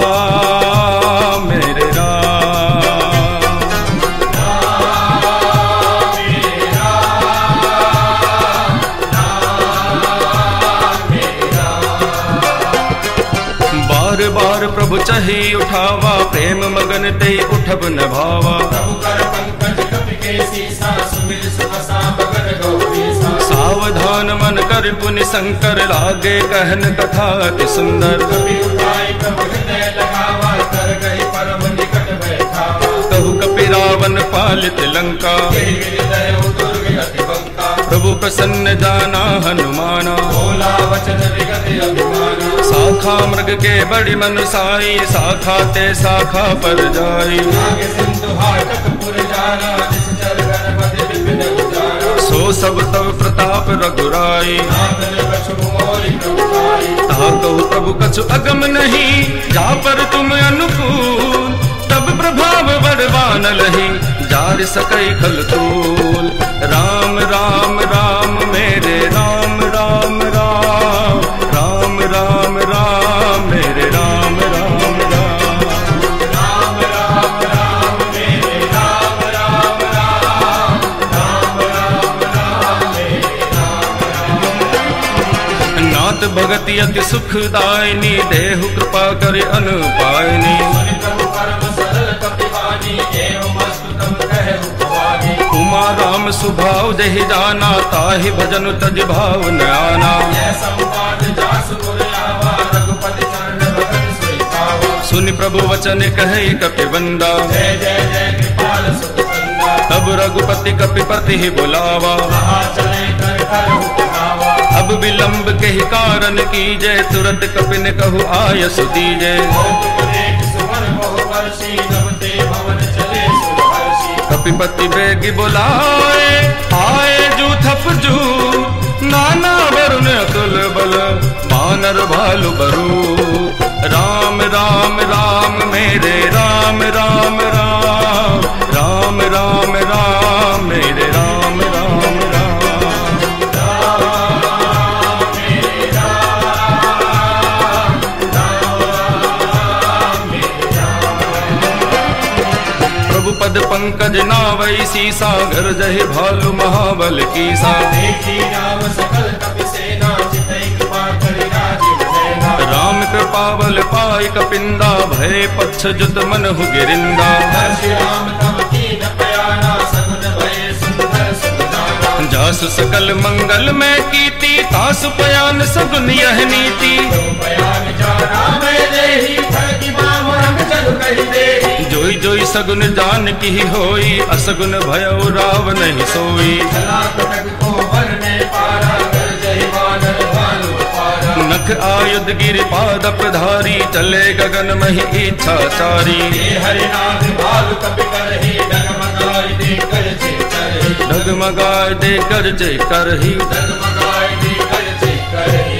Speaker 2: बार बार प्रभु चही उठावा, प्रेम मगन ते उठब न भावा।
Speaker 4: प्रभु कर पंकज कपि के सीसा, सुमिर सुबसा मगन गौरीसा।
Speaker 2: सावधान मन कर पुनि शंकर, लागे कहन कथा अति सुंदर।
Speaker 4: कपि उठाई प्रभु हृदय लगावा, कर गए परम निकट बैठावा।
Speaker 2: कहु कपि रावण पालित लंका,
Speaker 4: गिरि गिरि दयो दुर्ग अति बंका।
Speaker 2: प्रभु प्रसन्न जाना हनुमाना,
Speaker 4: बोला वचन विगत अभिमाना।
Speaker 2: शाखा मृग के बड़ी मनुसाई, शाखा ते शाखा पर जाई।
Speaker 4: आगे सिंधु हाटक पुर जाना, निश्चर गणपति विपिन उजारा।
Speaker 2: सो सब तव प्रताप रघुराई,
Speaker 4: नाथन कछु मोहि प्रभुताई।
Speaker 2: ता कहु प्रभु कछु अगम नहीं, जा पर तुम अनुकूल। तब प्रभाव बड़वान लही, जार सकई खल तूल। राम राम राम मेरे राम राम राम, राम राम राम मेरे राम राम राम।
Speaker 4: राम राम राम मेरे राम राम राम, राम राम राम मेरे राम राम।
Speaker 2: नाथ भगति अति सुखदायिनी, देहु कृपा करे अनुपायनी।
Speaker 4: सुनि प्रभु परम सरल कपिवानी, एवं मस्तुतम कहु भवानी।
Speaker 2: उमा राम सुभाव जहि जाना, ताहि भजन तज भाव न आना।
Speaker 4: यह संवाद जासु गुर आवा, रघुपति चरण भगत सोई पावा।
Speaker 2: सुनि प्रभु वचन कहे कपिबंदा,
Speaker 4: जय जय जय कृपाल सुख कंदा।
Speaker 2: तब रघुपति कपिपति ही बुलावा।
Speaker 4: कहा चले कर कर हुक्मावा।
Speaker 2: अब विलंब के ही कारण कीजय, तुरंत कपिन कहु आयस दीजय।
Speaker 4: तुम देख सुमन बहु वर्षी, नभ ते भवन चले सुरहर्षि।
Speaker 2: कपिपति बेगी बुलाए, आए जूथप जू। नाना वरुण अतुल बल, बानर भालु बरू। राम राम राम मेरे राम राम राम, राम राम राम मेरे राम राम राम। पद पंकज नावई सीसा, घर जहि भालु महाबल कीसा।
Speaker 4: देखी राम सकल कपि सेना, चितई कृपा करि राजीव नैना।
Speaker 2: राम कृपा बल पाई कपिंदा, भय पक्ष जुत मनहु गिरिंदा।
Speaker 4: हर्षि राम तब कीन पयाना, सगुन भय सुंदर सुजाना।
Speaker 2: जासु सकल मंगल में कीती, तासु पयान सगुन यह नीति।
Speaker 4: तो पयान जाना मैं देही, ठगी बाम रंग चल कहि देही।
Speaker 2: जोई जोई सगुन जान की होई, असगुन भयउ राव नहीं सोई।
Speaker 4: चला कटक को वन में पारा, कर जहि बानर भालु पारा।
Speaker 2: नख आयुध गिर पाद प्रधारी, चले गगन महि इच्छा चारी।
Speaker 4: हे हरिनाथ भालु कपि करहि, डगमगाई दे कर जे करहि।
Speaker 2: डगमगाए दे कर जय करही।
Speaker 4: डगमगाई दे कर जे करहि।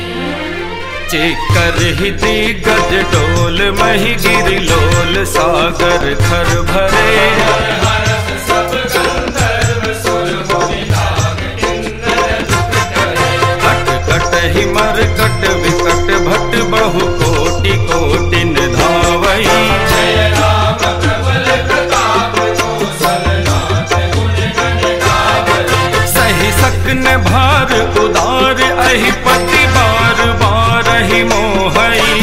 Speaker 2: चेकर ही दिग्गज डोल, मही गिरि लोल, सागर खर भरे।
Speaker 4: हर हरस सब गंधर्व सुर मुनि नाग, किन्नर दुख करे।
Speaker 2: कट कट ही मर कट विकट, भट बहु कोटि कोटि धावई।
Speaker 4: जय राम प्रबल प्रताप, कौशलनाथ गुण गण गावई।
Speaker 2: सही सकन भार उदार, अहि पति बार बार ही मोहई।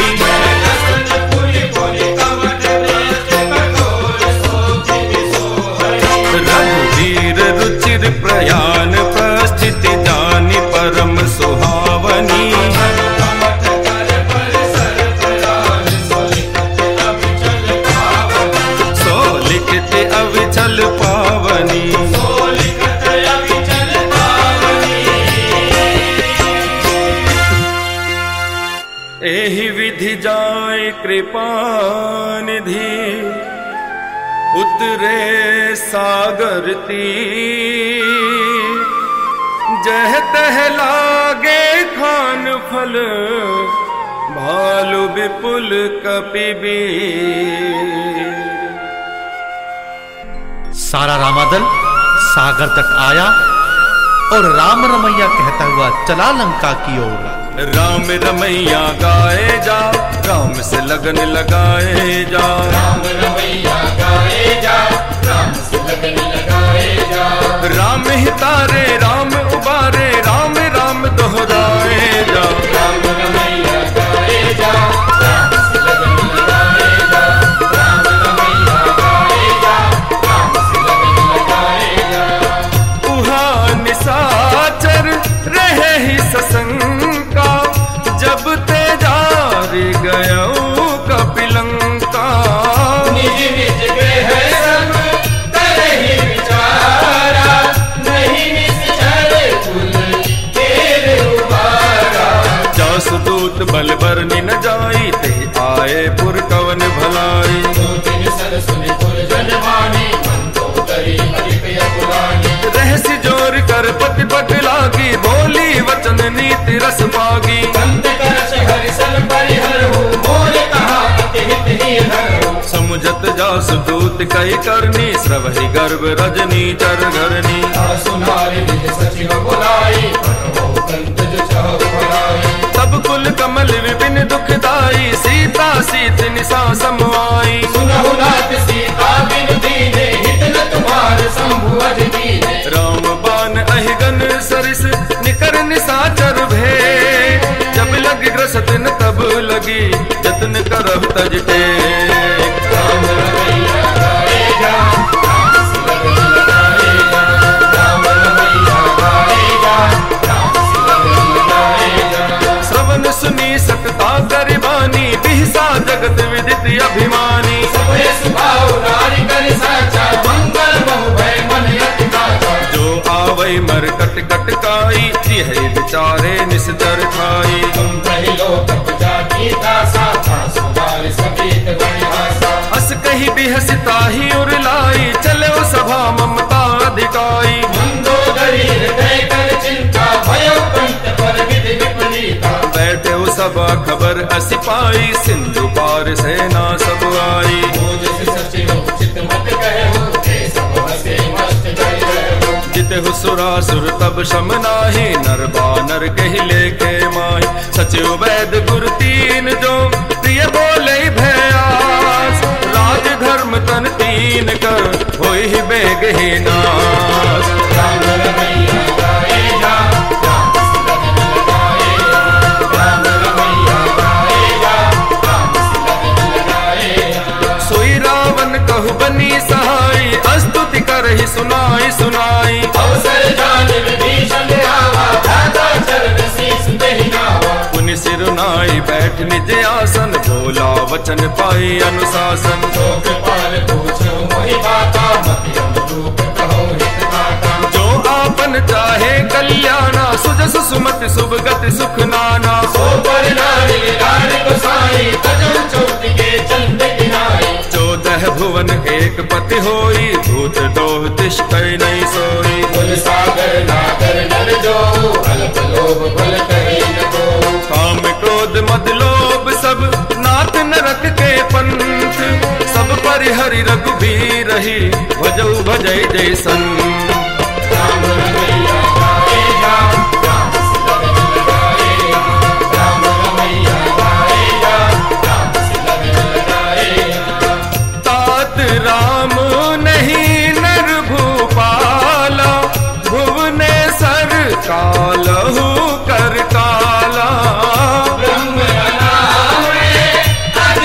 Speaker 2: रघुवीर रुचिर प्रयाण, प्रस्थिति जानी परम सुहावनी। सोलिखित अविचल पावनी। एहि विधि जाय कृपा निधि, उतरे सागर तीर। जह तह लागे खान फल, भालु विपुल कपिबीर।
Speaker 3: सारा रामादल सागर तक आया और राम रमैया कहता हुआ चला लंका की ओर।
Speaker 2: राम रमैया गाए जा, राम से लगन लगाए जा।
Speaker 4: राम रमैया गाए जा, राम से लगन लगाए जा।
Speaker 2: राम ही तारे राम उबारे, राम राम दोहराए जा।
Speaker 4: राम रमैया गाए जा, राम
Speaker 2: गयऊ कपिलंका।
Speaker 4: निज निज गृह सब करहि विचारा, नहीं निश्चर कुल केर उबारा।
Speaker 2: जासुदूत बल बरनि न जाई, ते आए पुर कवन भलाई।
Speaker 4: दो दिन सन सुनि पुर जन मानी, मंदोदरी अधिक अकुलानी।
Speaker 2: रहस्य जोर कर पति पट लागी, बोली वचन नीति रस पागी।
Speaker 4: अंत करश हरिसल परिहर हो, मोर कहा अति हित ही हर हो।
Speaker 2: समुझत जासुदूत कई करनी, स्रवहि गर्भ रजनी चर घरनी।
Speaker 4: सुनारी निज सचिव बुलाई, पठो कंत जो चाहु भलाई।
Speaker 2: तब कुल कमल विपिन दुखदाई, सीता सीत निसा समाई।
Speaker 4: सुनहु नाथ सीता बिनु दीने, हित न तुम्हार शंभु अज दीने।
Speaker 2: राम बान अहिगन सरिस, निकर निसाचर भे। जब लग ग्रसत न तब लगी, जतन करहु तज टेक।
Speaker 4: राम रमैया गाए जा, राम सिलग लगाए जा। राम रमैया गाए जा, राम सिलग लगाए जा।
Speaker 2: श्रवण सुनी सतता करिबानी, बिहसा जगत विदित अभिमानी।
Speaker 4: सबे सुभाव नारी कर साचा, मंगल बहु भय मन अति काचा।
Speaker 2: जो आवै मर कट कट काई, यह विचारे निस्तर खाई।
Speaker 4: तुम पहिलो कप जाती दासा, सुधार सकेत गणिहासा।
Speaker 2: हस कही बिहसता ही उरलाई, चलो सभा ममता अधिकाई।
Speaker 4: मंदोदरी हृदय कर चिंता, भयो पंत पर विधि विपरीता।
Speaker 2: बैठे सभा खबर असी पाई, सिंधु पार सेना सब आई।
Speaker 4: ओजस सचिव चित मत कहो, हे सब हसे मस्त जय रहो।
Speaker 2: जितहु सुरासुर तब शम नाही, नर बानर कहि लेखे माही। सचिव वैद गुरु तीन जो, प्रिय बोले भयास। राज धर्म तन तीन कर, होई बेग ही नास।
Speaker 4: राम रमैया गाए जा, राम सिलग लगाए जा। राम रमैया गाए जा, राम सिलग लगाए जा।
Speaker 2: सोई रावण कहु बनी सहाई, स्तुति करहि सुनाई सुनाई।
Speaker 4: अवसर जान विभीषण आवा, दाता चरण शीस देहि नावा।
Speaker 2: पुनि सिरुनाई बैठ निज आसन, बोला वचन पाई अनुशासन।
Speaker 4: जो कृपाल पूछो मोहि बाता, मति अनुरूप कहो हित बाता।
Speaker 2: जो आपन चाहे कल्याणा, सुजस सुमति शुभ गति सुख नाना।
Speaker 4: सो पर नारी लाड गोसाई, तजो चौति के चंद किनाई।
Speaker 2: चौदह भुवन एक पति होई, भूत दोह तिष्ठै नहीं सोई।
Speaker 4: कुल सागर नागर नर जो, अल्प लोभ बल करे न को।
Speaker 2: काम क्रोध मद लोभ सब, नाथ नरक के पंथ। सब परिहरि रघुबीर रही, भजऊ भजै जैसन।
Speaker 4: राम रमैया गाए जा, राम सिलग लगाए जा। राम रमैया गाए जा, राम सिलग लगाए जा।
Speaker 2: तात राम नहीं नर भूपाला, भुवनेश्वर कालहु कर काला।
Speaker 4: ब्रह्म अनावरे अज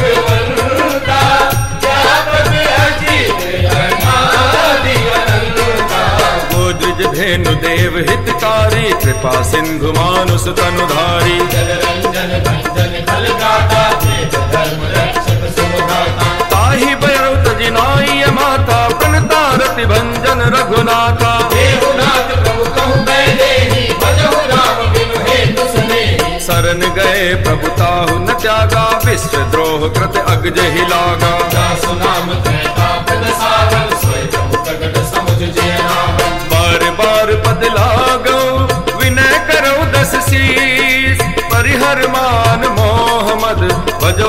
Speaker 4: भगवंता, व्यापक अजित अनादि अनंता।
Speaker 2: गोद्विज धेनु देव हितकारी, कृपा सिंधु मानुष तनुधारी।
Speaker 4: जल रंजन भंजन खल गाता, वेद धर्म रक्षक सुमगाता।
Speaker 2: ताहि बयरु तजिनाई माता, प्रणतारति भंजन रघुनाथा।
Speaker 4: देहुनाथ प्रभु कहु कै देहि, भजहु राम बिनु हेतु सनेहि।
Speaker 2: शरण गए प्रभु ताहु न त्यागा, विश्व द्रोह कृत अग्ज ही लागा।
Speaker 4: दासु नाम त्रैता पद सावन, सोई जमु प्रगट समुझ जिय नावन।
Speaker 2: बार बार पद लागो, विनय करो दस शीस। परिहर मान मोह मद, भजो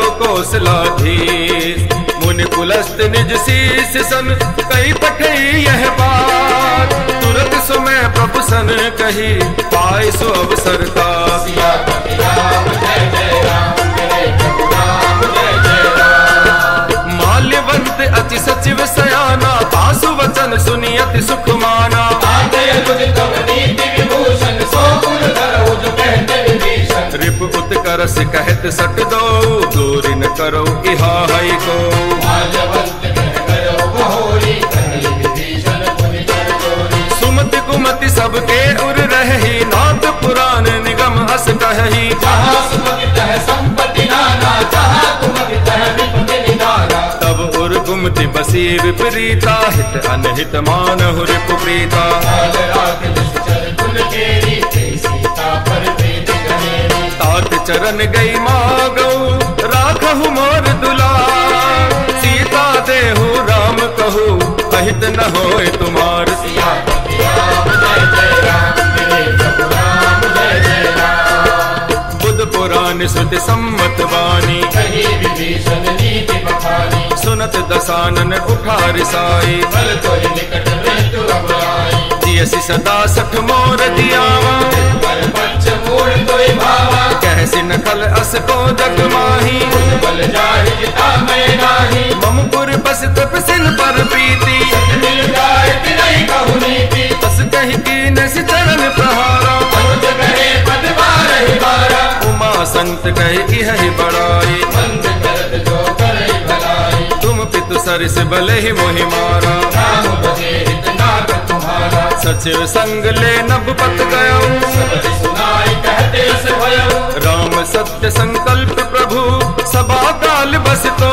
Speaker 2: कौशलाधीश। मुनि कुलस्त निज शीस सन, कई पठई यह बात। तुरत सुमै प्रभु सन कही, पाय सो अवसर का।
Speaker 4: सियापति राम जय जय राम, जय प्रभु राम जय जय राम।
Speaker 2: माल्यवंत अति सचिव सयाना, तासु वचन सुनि अति सुख माना।
Speaker 4: आतय तुझ तव नीति विभूषण, सो गुण धरऊ जो कहते विभीषण।
Speaker 2: रिप उत्कर्ष कहत सट दो, दूरि न करो इहा है को।
Speaker 4: माल्यवंत कह करो बहोरी, कहि विभीषण पुनि कर जोरी।
Speaker 2: सुमति कुमति सबके उर रही, नाथ पुराण निगम अस कही।
Speaker 4: जहाँ सुमति तह संपत्ति नाना,
Speaker 2: भूपति बसी विपरीता, हित अनहित मानहु रिपु प्रीता।
Speaker 4: काल रात निश्चर कुल केरी, तेई सीता पर वेद गनेरी।
Speaker 2: तात चरण गई मागौ, राखहु मोर दुलार। सीता देहु राम कहू, अहित न होय तुमार।
Speaker 4: सिया पति राम जय जय राम, मेरे प्रभु राम जय जय राम।
Speaker 2: बुध पुराण श्रुति सम्मत वाणी,
Speaker 4: कही विभीषण नीति बखानी।
Speaker 2: सुनत दसानन उठा रिसाई,
Speaker 4: बल तोहि निकट मृत्यु अब आई।
Speaker 2: जियसि सदा सठ मोर जियावा,
Speaker 4: पर पक्ष मूढ़ तोहि भावा।
Speaker 2: कहसि न खल अस को जग माही।
Speaker 4: बल जाहि जिता मैं नाही,
Speaker 2: ममपुर बस तपसिन पर प्रीति।
Speaker 4: मिल जाए तिनहि कहु नीति।
Speaker 2: बस कही कीन सि चरण प्रहारा,
Speaker 4: अनुज कहे पद बारहि बारा।
Speaker 2: उमा संत कहे इह बड़ाई,
Speaker 4: मंद करत जो करहि भलाई।
Speaker 2: तुम पितु सरिस बल ही मोहि मारा।
Speaker 4: राम बजे हित नाथ तुम्हारा,
Speaker 2: सचिव संग ले नभ पत गयो।
Speaker 4: सबरि सुनाई कहते अस भयो।
Speaker 2: राम सत्य संकल्प प्रभु, सभा काल बस तो।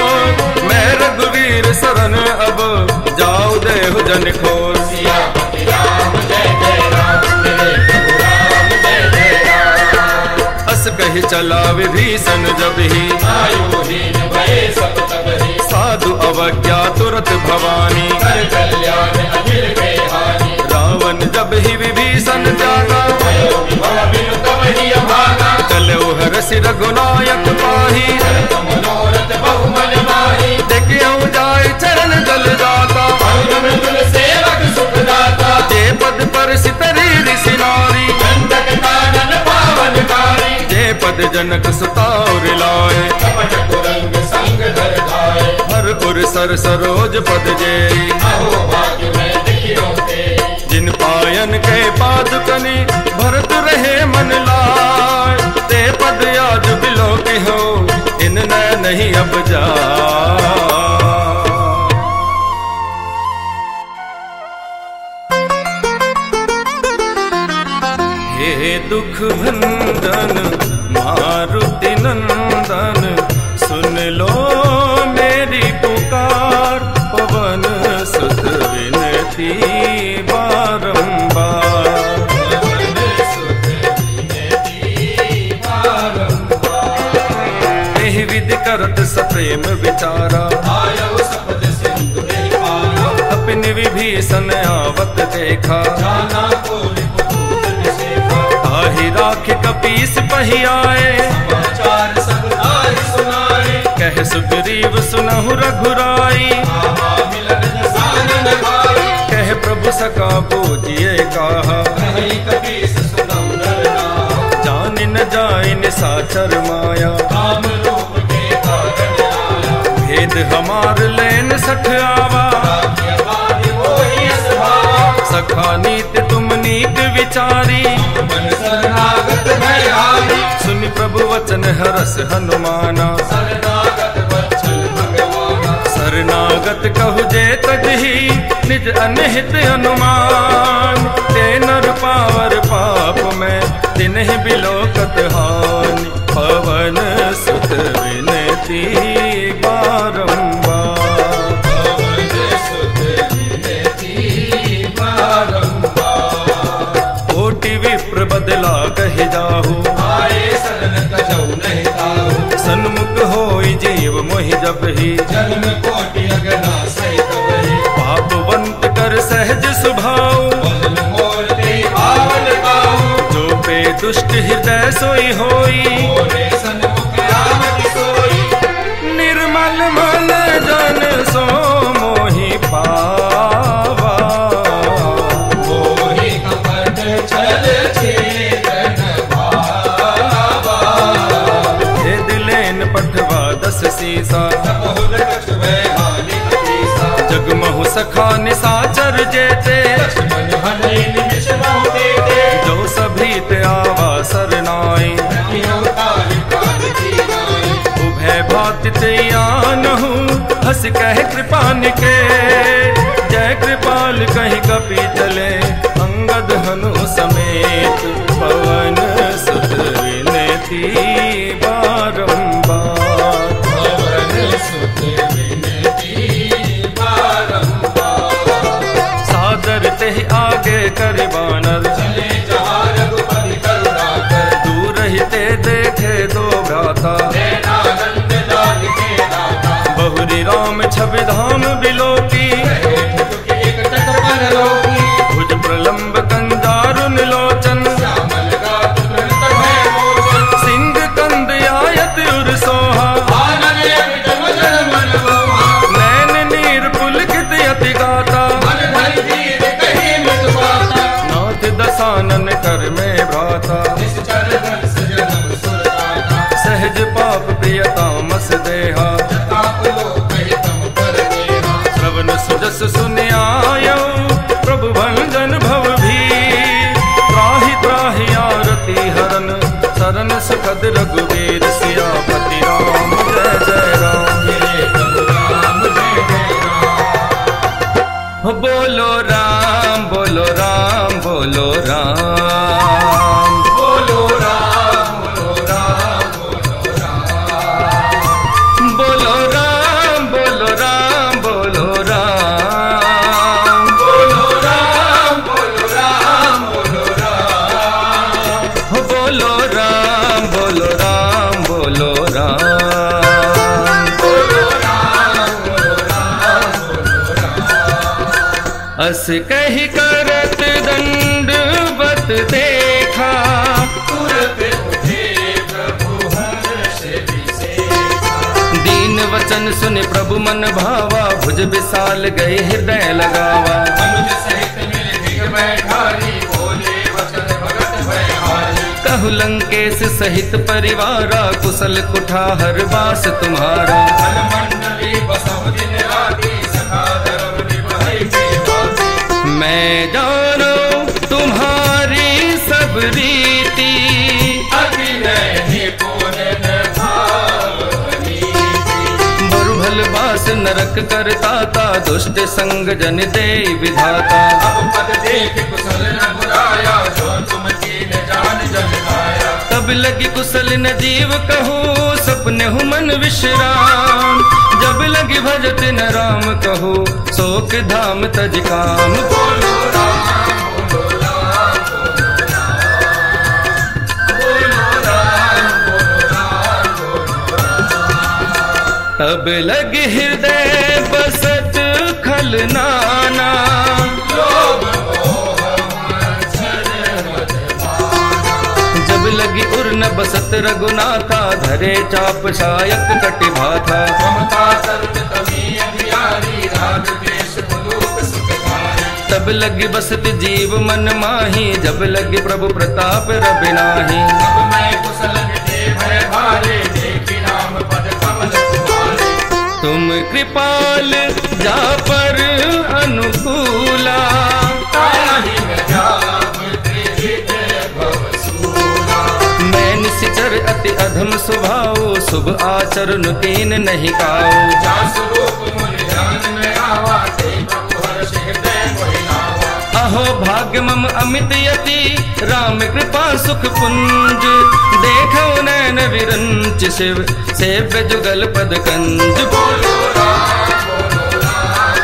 Speaker 2: मैं रघुवीर शरण अब, जाऊ देहु जन खोर।
Speaker 4: सिया पति राम जय जय राम, मेरे प्रभु राम जय जय राम।
Speaker 2: अस कहि चला विभीषण जब ही,
Speaker 4: आयुहीन भये सब तबहि।
Speaker 2: साधु अवज्ञा तुरत भवानी।
Speaker 4: कर कल्याण अखिल के हानि।
Speaker 2: रावण जब ही विभीषण जागा,
Speaker 4: भयो विभव बिनु तबहि अभागा।
Speaker 2: चलो हरसि रघुनायक पाही।
Speaker 4: भरत मनोरथ बहु मन माही।
Speaker 2: देखियो जाय चरण जल जाता,
Speaker 4: और मृदुल सेवक सुख दाता।
Speaker 2: जे पद पर सितरी ऋषि नारी।
Speaker 4: दंडक कानन पावनकारी।
Speaker 2: जे पद जनक सुतार लाए।
Speaker 4: कपट कुरंग संग धर धाय।
Speaker 2: हर उर सर सरोज पद जेई।
Speaker 4: अहो भाग्य में देखियो ते।
Speaker 2: जिन पायन के पादुकनि, भरत रहे मन लाय। ते पद आज बिलो के हो, इन न नहीं अब जा। हे दुख भंजन मारुति नंदन, सुन लो मेरी पुकार। पवन सुत विनती बारंबार, एहि विधि करत सप्रेम विचारा। अपने विभीषण आवत देखा, ताहि राख कपीस पहियाए। कह सुग्रीव सुनहु रघुराई, कह प्रभु सका पूजिए कहा। जान न जाय निशाचर माया, भेद हमार लेन सठ आवा। सखा नीत तुम नीत विचारी, सुनि प्रभु वचन हरस हनुमाना। शरणागत कहु जे तजहि, निज अनहित अनुमान। ते नर पावर पाप में, तिन्हि बिलोकत हानि। पवन सुत विनती बारंबार, कोटि विप्र बदला कहि जाहु। सन्मुख होई जीव मोहि जब ही। पापवंत कर सहज स्वभाव, जो पे दुष्ट हृदय सोई होई। निर्मल मन जन सो मोहि पावा। हे दिलेन पठवा दस सीसा, जगमहु सखा निशाचर जेते। जो सभी ते आवा सरनाई, उभय भाति ते आनहु। हस कह कृपान के, जय कृपाल कहीं कपि चले। अंगद हनु समेत, पवन सुत विनती बारंबार।
Speaker 4: पवन सुत विनती
Speaker 2: कर बानर,
Speaker 4: चले जहाँ रघुपति करुणा कर,
Speaker 2: दूर रहते देखे दो भ्राता,
Speaker 4: नैनानंद लाल के दाता,
Speaker 2: बहुरी राम छवि धाम बिलोकी,
Speaker 4: रहे मुख एक तट पर रोकी,
Speaker 2: भुज प्रलंब कंजारुन लोचन,
Speaker 4: श्यामल गात कृत भय मोचन,
Speaker 2: सिंह कंद आयत उर सोहा,
Speaker 4: आनन अमित वचन मन मोहा,
Speaker 2: नैन नीर पुलकित अति गाता,
Speaker 4: मन धरि धीर कही मृत बाता,
Speaker 2: नाथ दसानन कर में भ्राता,
Speaker 4: निश्चर हर्ष जन्म सुरदाता,
Speaker 2: सहज पाप प्रियतामस देहा,
Speaker 4: ताप लोक हितम पर देहा,
Speaker 2: श्रवण सुजस सुनियायो प्रभु भंजन भव भी, त्राहि त्राहि आरती हरन, शरण सुखद रघुवीर सियापति राम जय जय राम।
Speaker 4: जय प्रभु राम जय जय राम,
Speaker 2: बोलो राम बोलो राम बोलो राम,
Speaker 4: बोलो राम बोलो राम बोलो राम,
Speaker 2: बोलो राम बोलो राम बोलो राम,
Speaker 4: बोलो राम बोलो राम बोलो राम,
Speaker 2: बोलो राम बोलो राम बोलो राम,
Speaker 4: बोलो राम बोलो राम बोलो राम,
Speaker 2: अस कही करत दंडवत देखा,
Speaker 4: तुरत उठे प्रभु हर्ष विशेखा,
Speaker 2: दीन वचन सुन प्रभु मन भावा, भुज विशाल गए हृदय लगावा,
Speaker 4: मनुज सहित मिल दिग बैठारी, बोले वचन भगत भयहारी,
Speaker 2: कहु लंकेश सहित परिवारा, कुशल कुठार बास तुम्हारा,
Speaker 4: मन मंडली बसहु दिन राति, सखा धर्म निभाई बेवासी,
Speaker 2: मैं जानो तुम्हारी सब रीति,
Speaker 4: अति नैनी पूरन भावनी,
Speaker 2: मरुभल बास नरक करता ता, दुष्ट संग जन दे विधाता,
Speaker 4: अब पद देख कुशल न बुराया, जो तुम कीन जान जन आया,
Speaker 2: तब लगी कुशल न जीव कहूँ, सपने हूँ मन विश्राम, जब लगी भजत न राम कहूँ, शोक धाम तज काम,
Speaker 4: बोलो राम बोलो राम बोलो राम, बोलो राम बोलो राम बोलो राम,
Speaker 2: तब लगी हृदय बसत खल नाना,
Speaker 4: लोभ मोह मत्सर मद भाना,
Speaker 2: जब लगी उर न बसत रघुनाथा, धरे चाप शायक कटि भाथा,
Speaker 4: ममता तरुण तमी अधियारी, राग द्वेष पुलूक सुखकारी,
Speaker 2: तब लगी बसत जीव मन माही, जब लगी प्रभु प्रताप रवि नाही,
Speaker 4: अब मैं कुशल हृदय भय भारे, देखी राम पद कमल तुम्हारे,
Speaker 2: तुम कृपाल जा पर अनुकूला,
Speaker 4: ताहि न जाप त्रिहित भव सूला,
Speaker 2: मैं निश्चर अति अधम स्वभाव, शुभ आचरण कीन नहीं काऊ,
Speaker 4: जा स्वरूप मुनि ध्यान में आवा, ते प्रभु हर्ष हृदय मोहि लावा,
Speaker 2: अहो भाग्य मम अमित यति, राम कृपा सुख पुंज, देखो नैन विरंच शिव, सेव्य जुगल पद कंज,
Speaker 4: बोलो राम बोलो राम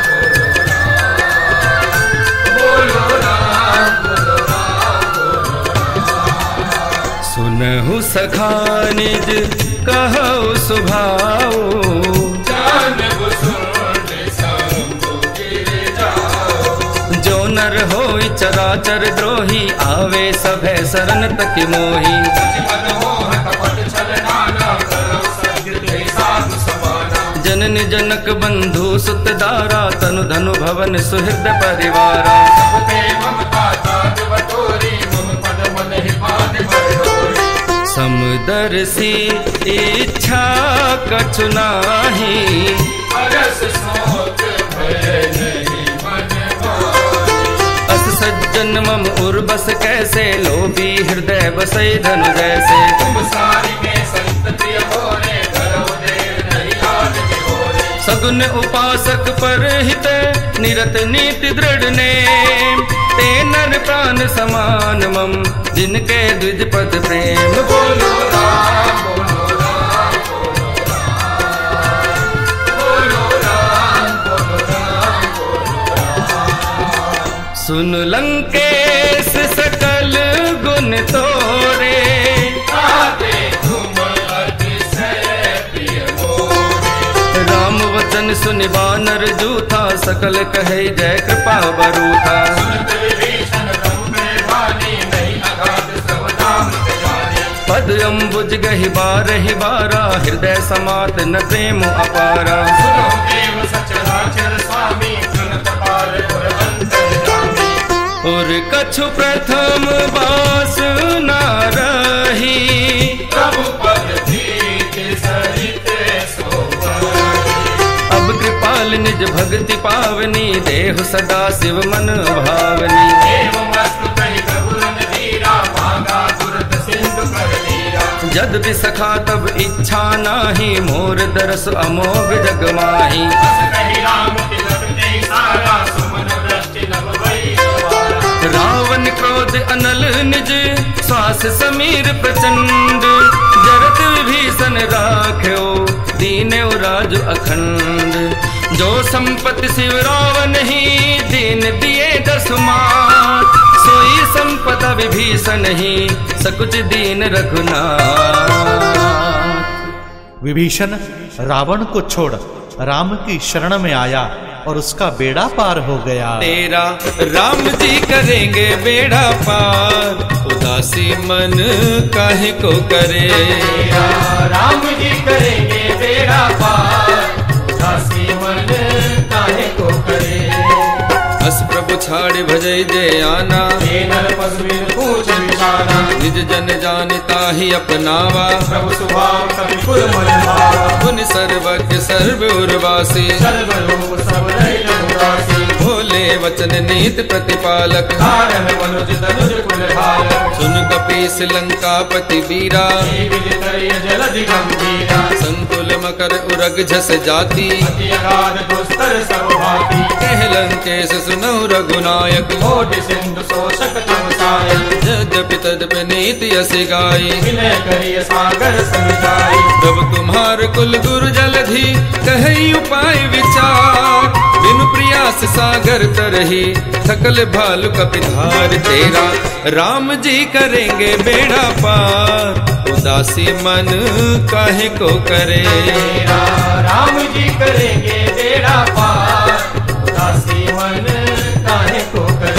Speaker 4: बोलो राम, बोलो राम बोलो राम, बोलो राम,
Speaker 2: सुनहु सखा निज कहु सुभाऊ,
Speaker 4: जानबु सुन शंभु गिर जाओ,
Speaker 2: जो नर होई चराचर द्रोही, आवे सभय शरण तक मोही,
Speaker 4: मन मोह कपट छल नाना, करो सत्कृत साधु समाना,
Speaker 2: जनन जनक बंधु सुत दारा, तनु धनु भवन सुहृद परिवारा,
Speaker 4: सबते ममता ताज बटोरी, मम पद मन ही पाद भरोरी,
Speaker 2: समदर्शी इच्छा कछु नाही,
Speaker 4: अरस शोक भय नहीं मन भारी,
Speaker 2: अस सज्जन मम उर्बस कैसे, लोभी हृदय बसई धनु जैसे,
Speaker 4: तुम सारी में संत प्रिय होरे, करो देर नहीं लाज बिहोरे,
Speaker 2: सगुन उपासक पर हित, निरत नीति दृढ़ नेम, ते नर प्राण समान मम, जिनके द्विज पद प्रेम,
Speaker 4: बोलो राम बोलो राम बोलो राम, बोलो राम बोलो राम बोलो राम,
Speaker 2: सुन लंकेश सकल गुण तोरे,
Speaker 4: आते तुम अतिशय प्रिय मोरे।
Speaker 2: राम वचन सुनि वानर जूथा, सकल कहे जय कृपा बरूथा।
Speaker 4: सुनत विभीषण ब्रह्मे वाणी, नहीं अगाध सब धाम जाने।
Speaker 2: पद अम्बुज गहि बारहि बारा, हृदय समात न प्रेम अपारा।
Speaker 4: सुनो देव सचराचर स्वामी, सुनत पार और अंतर्यामी।
Speaker 2: और कछु प्रथम बास न रही,
Speaker 4: प्रभु पद धीत सरित सोबहि।
Speaker 2: अब कृपाल निज भक्ति पावनी, देहु सदा शिव मन भावनी।
Speaker 4: एवं वस्तु कहि प्रभुरन धीरा, मांगा तुरत सिंधु कर लीरा।
Speaker 2: यद्यपि सखा तब इच्छा नाही, मोर दरस अमोघ जग माही।
Speaker 4: बस कहि राम तिलक नहीं सारा, सुमन दृष्टि नभ भई सवारा।
Speaker 2: रावण क्रोध अनल निज, श्वास समीर प्रचंड। जरत विभीषण राख्यो, दीन्यो राजु अखंड। जो संपत्ति शिव रावण ही, दीन दिए दसु मात। सोई संपदा विभीषण ही, सकुच दीन रघुनाथ।
Speaker 3: विभीषण रावण को छोड़ राम की शरण में आया और उसका बेड़ा पार हो गया।
Speaker 2: तेरा राम जी करेंगे बेड़ा पार, उदासी मन काहे को करे।
Speaker 4: तेरा राम जी करेंगे बेड़ा पार, उदासी मन काहे को करे।
Speaker 2: अस प्रभु छाड़ भजय जय आना,
Speaker 4: हे नर पशु बिन पूछ विचारा।
Speaker 2: निज जन जानिता ही अपनावा।
Speaker 4: प्रभु स्वभाव कवि कुल मन भावा।
Speaker 2: पुन सर्वज्ञ सर्व उर्वासी,
Speaker 4: सर्वलोक सब रहित उदासी।
Speaker 2: भोले वचन नीत प्रतिपालक,
Speaker 4: धारन मनुज तनुज कुल भालक।
Speaker 2: सुन कपीस लंकापति वीरा,
Speaker 4: हे विदितर्य जलधि गंभीरा।
Speaker 2: संकुल मकर उरग झस जाति,
Speaker 4: अति अगाध दुस्तर सब भांति।
Speaker 2: कह लंकेश सुनहु रघुनायक।
Speaker 4: कोटि सिंधु शोषक तम सायक।
Speaker 2: यद्यपि तद्यपि नीति यसी गाई,
Speaker 4: विनय करिय सागर समिताई।
Speaker 2: प्रभु तुम्हार कुल गुरु जलधि, कही उपाय विचार। बिनु प्रयास सागर तरही, थकल भालु कपिधार। तेरा राम जी करेंगे बेड़ा पार, उदासी मन काहे को करे।
Speaker 4: तेरा राम जी करेंगे बेड़ा पार, उदासी मन काहे को करे।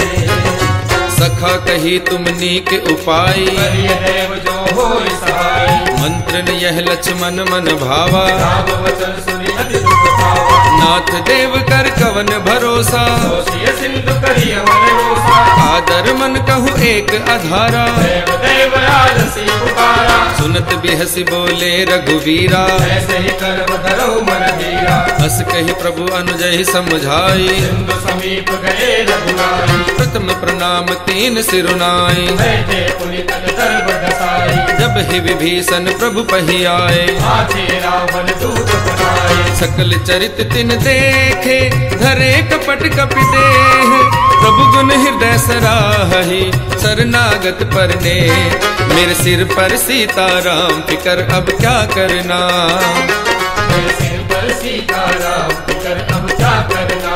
Speaker 2: सखा कही तुम नीक उपाय,
Speaker 4: करिय देव जो होय सहाय।
Speaker 2: मंत्र यह लक्ष्मण मन भावा।
Speaker 4: राम वचन सुनि अति दुख पावा।
Speaker 2: नाथ देव कर कवन भरोसा,
Speaker 4: दोषिय सिंधु करिय मन रोसा।
Speaker 2: आदर मन कहु एक अधारा।
Speaker 4: देव देव राजसी पुकारा।
Speaker 2: सुनत बिहसी बोले रघुवीरा,
Speaker 4: ऐसे ही कर्म धरो मन धीरा।
Speaker 2: हस कही प्रभु अनुजहि समझाई।
Speaker 4: सिंधु समीप गए रघुनाई।
Speaker 2: प्रथम प्रणाम तीन सिरुनाई।
Speaker 4: बैठे पुनि तन गर्भ दसाई।
Speaker 2: जब ही विभीषण प्रभु पही आए,
Speaker 4: आथे रावण दूत बनाए।
Speaker 2: सकल चरित तिन देखे, धरे कपट कपि देह। प्रभु गुण हृदय सराहि, शरणागत परने। मेरे सिर पर सीताराम, फिकर अब क्या करना।
Speaker 4: मेरे सिर पर सीताराम, फिकर अब क्या करना।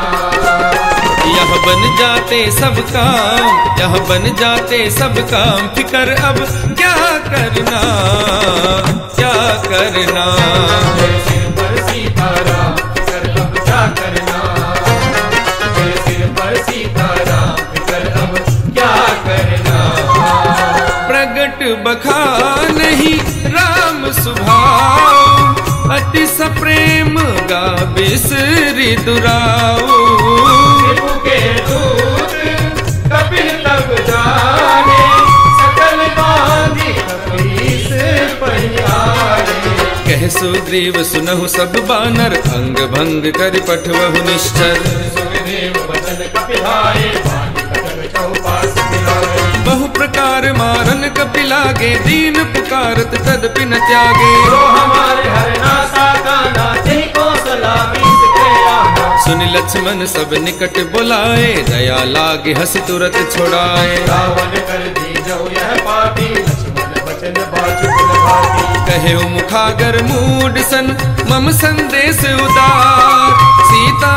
Speaker 2: यह बन जाते सब काम, यह बन जाते सब काम। फिकर अब क्या करना, क्या करना।
Speaker 4: मेरे सिर पर सीताराम, फिकर अब क्या करना। मेरे सिर पर सीताराम, फिकर अब क्या करना।
Speaker 2: प्रगट बखान ही राम सुभाव, अति सप्रेम गा बिसरि दुराऊ।
Speaker 4: प्रभु के दूत कपिल तब जाने, सकल बांधि कपीस पहियारे।
Speaker 2: कह सुग्रीव सुनहु सब बानर, अंग भंग कर पठवहु निश्चर।
Speaker 4: सुग्रीव वचन कपिलाए, बांधि कटक चौपास मिलाए।
Speaker 2: बहु प्रकार मारन कपिलागे, दीन पुकारत तदपि न त्यागे।
Speaker 4: तो हमारे हरना साकाना, तेहि कौशला बीस गया।
Speaker 2: सुनि लक्ष्मण सब निकट बुलाए, दया लागे हस तुरत छुड़ाए।
Speaker 4: रावण कर दी जो यह पापी, लक्ष्मण वचन बाजु भाती।
Speaker 2: कहे मुखागर मूड सन, मम संदेश उदार। सीता दे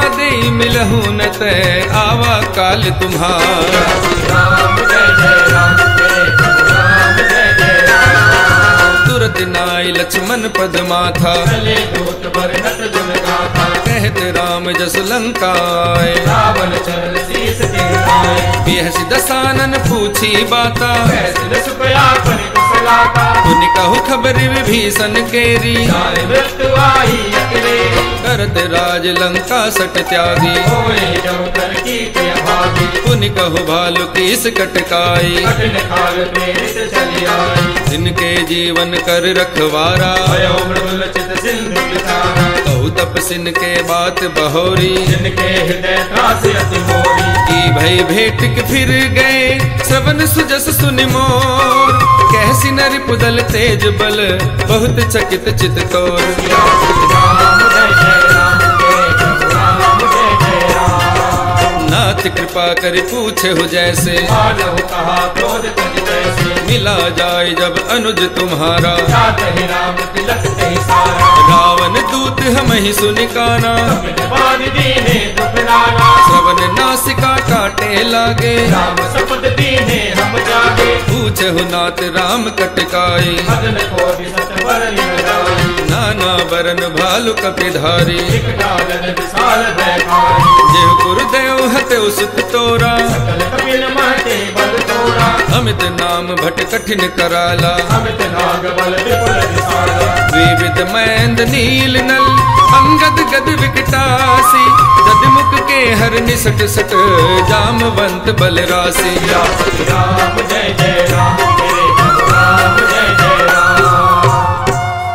Speaker 2: कोई मिलहु न तय आवा काल तुम्हारा।
Speaker 4: राम जय जय राम तेरे प्रभु राम जय जय राम।
Speaker 2: तुरत नाई लक्ष्मण पद माथा
Speaker 4: चले दूत बरनत जुन गाथा।
Speaker 2: कहत राम जस लंकाए
Speaker 4: रावण चरण शीस टिकाए।
Speaker 2: बिहस दसानन पूछी बाता
Speaker 4: कैसे सुपया पनि कुशलाता।
Speaker 2: पुनि कहु खबर विभीषण केरी
Speaker 4: सारे मृत्यु आई अकेले।
Speaker 2: करत राज लंका सट त्यागी
Speaker 4: होए जब कर की के भागी।
Speaker 2: पुनि कहु भालु कीस कटकाई
Speaker 4: कठिन काल प्रेरित चली आई।
Speaker 2: जिनके जीवन कर रखवारा
Speaker 4: भयो मृदुल चित सिंधु विचारा।
Speaker 2: कहु तपसिन के बात बहोरी
Speaker 4: जिनके हृदय त्रास अति मोरी।
Speaker 2: की भई भेट के फिर गए श्रवण सुजस सुनि मोर। कैसी नरि पुदल तेज बल बहुत चकित चित तोर।
Speaker 4: राम जय जय राम तेरे प्रभु राम जय जय राम।
Speaker 2: नाथ कृपा कर पूछे हो जैसे
Speaker 4: मानव कहा क्रोध तज जैसे।
Speaker 2: मिला जाए जब अनुज तुम्हारा
Speaker 4: जात ही राम तिलक कही सारा।
Speaker 2: रावण दूत हम ही सुनिकाना
Speaker 4: बान दीने दुखनाना।
Speaker 2: श्रवण नासिका काटे लागे
Speaker 4: राम शपथ दीने हम जागे।
Speaker 2: पूछे हो नाथ राम कटकाई
Speaker 4: भजन को भी सत बरन लगाई।
Speaker 2: नाना बरन भालु कपिधारी
Speaker 4: एक डालन विशाल भयकारी।
Speaker 2: जेह गुरुदेव हते सुत तोरा
Speaker 4: सकल कपिल महते बल तोरा।
Speaker 2: अमित नाम भट कठिन कराला
Speaker 4: अमित नाग बल विपुल विशाला।
Speaker 2: विविध मैंद नील नल अंगद गद विकटासी ददमुख के हर निसट सट जामवंत बल राशि।
Speaker 4: राम जय जय राम तेरे प्रभु राम जय जय राम।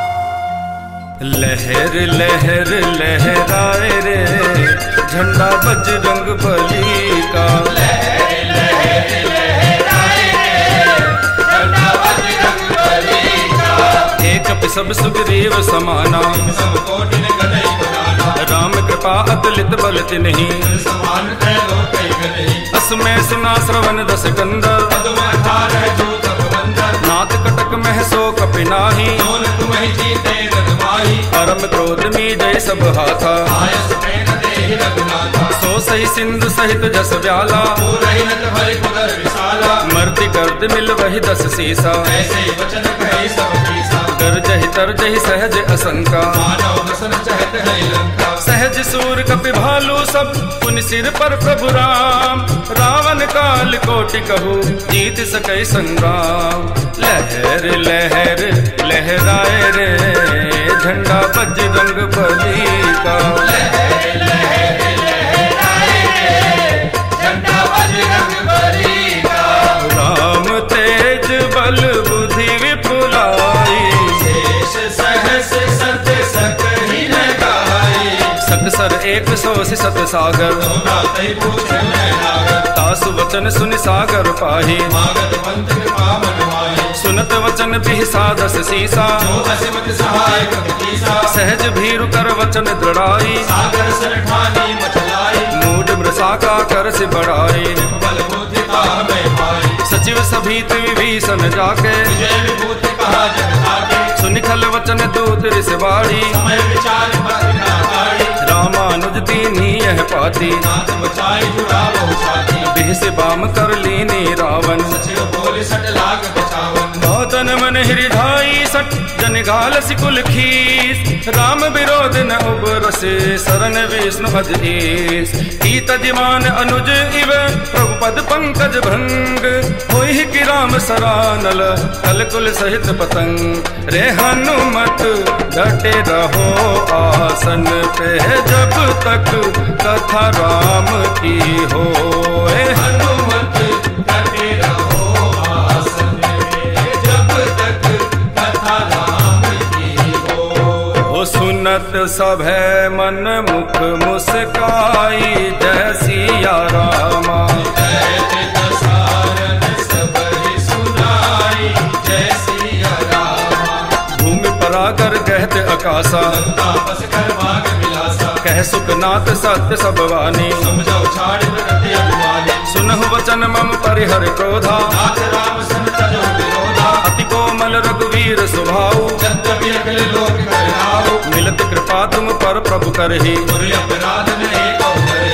Speaker 1: लहर लहर लहराए रे झंडा बजरंग बली का।
Speaker 4: लहर लहर लहराए रे झंडा बजरंग बली का।
Speaker 1: एक सब सुग्रीव समाना
Speaker 4: सब कोटि ने गदई पुराना।
Speaker 1: राम कृपा अतुलित बल तिन्हि।
Speaker 4: समान है लोक गदई।
Speaker 1: असमय सुना श्रवण दस कंदर।
Speaker 4: पदम अठारह जूत बंदर।
Speaker 1: नाथ कटक मह सो कपिनाही।
Speaker 4: सोन तुम ही जीते रघुमाही।
Speaker 1: परम क्रोध मी जय सब हाथा।
Speaker 4: आयस प्रेम देहि रघुनाथा।
Speaker 1: सो सही सिंधु सहित जस व्याला।
Speaker 4: पूरहि नट भरि कुदर विशाला।
Speaker 1: मर्ति गर्द मिल वही दस सीसा।
Speaker 4: ऐसे वचन कहे सब कीसा।
Speaker 1: गर्जहि तरजहि सहज असंका।
Speaker 4: मानव दसन चहत है लंका।
Speaker 1: सहज सूर कपि भालू सब पुनि सिर पर प्रभु राम। रावण काल कोटि कहू जीत सकै संग्राम। लहर लहर लहराए रे झंडा बजरंग बली का।
Speaker 4: लहर लहर लहराए रे झंडा बजरंग बली का।
Speaker 1: राम तेज बल बुद्धि विपुलाई।
Speaker 4: शेष सहस सत सकहि न गाई।
Speaker 1: सतसर एक सौ सत सागर।
Speaker 4: गातै पूछ न नागर।
Speaker 1: तासु वचन सुनि सागर पाही।
Speaker 4: मागत मंत्र कृपा मन माही।
Speaker 1: सुनत वचन बिहि सादस सीसा।
Speaker 4: जो असिमत सहाय कपि कीसा।
Speaker 1: सहज भीरु कर वचन दृढ़ाई।
Speaker 4: सागर सर ठानी मचलाई।
Speaker 1: मूड मृषा का कर से बढ़ाई।
Speaker 4: बल बुद्धि पाह में पाई।
Speaker 1: सचिव सभीत विभीषण जाके।
Speaker 4: विजय विभूति कहा जग आगे।
Speaker 1: सुनिखल वचन दूत रिसवाड़ी।
Speaker 4: समय विचार पथ ना आड़ी।
Speaker 1: रामानुज दीनी यह पाती।
Speaker 4: नाथ बचाई जुड़ा बहु छाती।
Speaker 1: बिह से बाम कर लीनी रावण।
Speaker 4: सचिव बोले सट लाग बचावन।
Speaker 1: तन मन हृदय सट जन घाल सिकुल खीस। राम विरोध न उबरसे शरण विष्णु अधीस। की तजमान अनुज इव प्रभु पद पंकज भंग। होई कि राम सरानल कलकुल सहित पतंग। रे हनुमत डटे रहो आसन पे जब तक कथा राम की हो।
Speaker 4: हनुमत डटे रहो आसन पे जब तक कथा राम की हो।
Speaker 1: सुनत सभै मन मुख मुस्काई जय सिया रामा। भूमि परागर कहत आकाशा। कह सुखनाथ सत्य सब वाणी। सुनहु वचन मम परिहर क्रोधा। अति कोमल रघुवीर स्वभाव। मिलत कृपा तुम पर प्रभु करहि।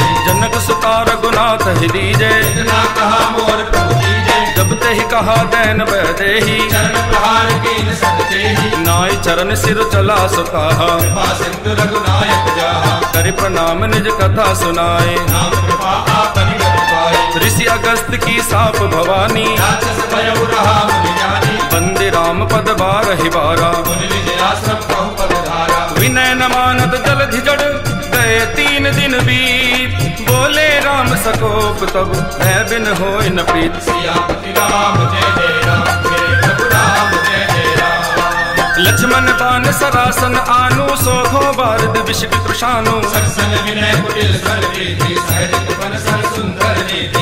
Speaker 1: जितना तहि दीजे,
Speaker 4: जितना कहा मोर प्रभु कीजे।
Speaker 1: जब तहि कहा दैन बह देही,
Speaker 4: चरण प्रहार कीन सकते ही।
Speaker 1: नाई चरण सिर चला सो कहा,
Speaker 4: कृपा सिंधु रघुनायक जाहा।
Speaker 1: कर प्रणाम निज कथा सुनाए,
Speaker 4: नाम कृपा आपनि कर पाए।
Speaker 1: ऋषि अगस्त की साप भवानी,
Speaker 4: राक्षस भयउ रहा मुनि जानी।
Speaker 1: बंदे राम पद बारहि बारा,
Speaker 4: मुनि निज आश्रम कहु पद धारा।
Speaker 1: विनय न मानत जलधि जड़, गए तीन दिन बीत। बोले राम सकोप तब, मैं बिन होय न प्रीत।
Speaker 4: सियापति राम जय जय राम, मेरे प्रभु राम जय जय राम।
Speaker 1: लक्ष्मण बान सरासन आनु, सोखो बारद विषिक कृशानु।
Speaker 4: सत्संग विनय कुटिल स्वर रीति, सहज कृपन सर सुंदर नीति।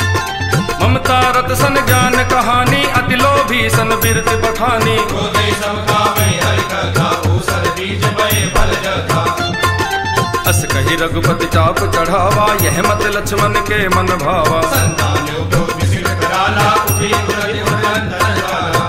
Speaker 1: ममता रत सन ज्ञान कहानी, अति लोभी सन बिरति बखानी।
Speaker 4: क्रोधै सब कामै हरि कथा, ऊसर बीज बये बल जथा।
Speaker 1: अस कही रघुपति चाप चढ़ावा, यह मत लक्ष्मण के मन भावा।
Speaker 4: संतान उठो विसिर कराला, उठी उरग उरगंधन जाला।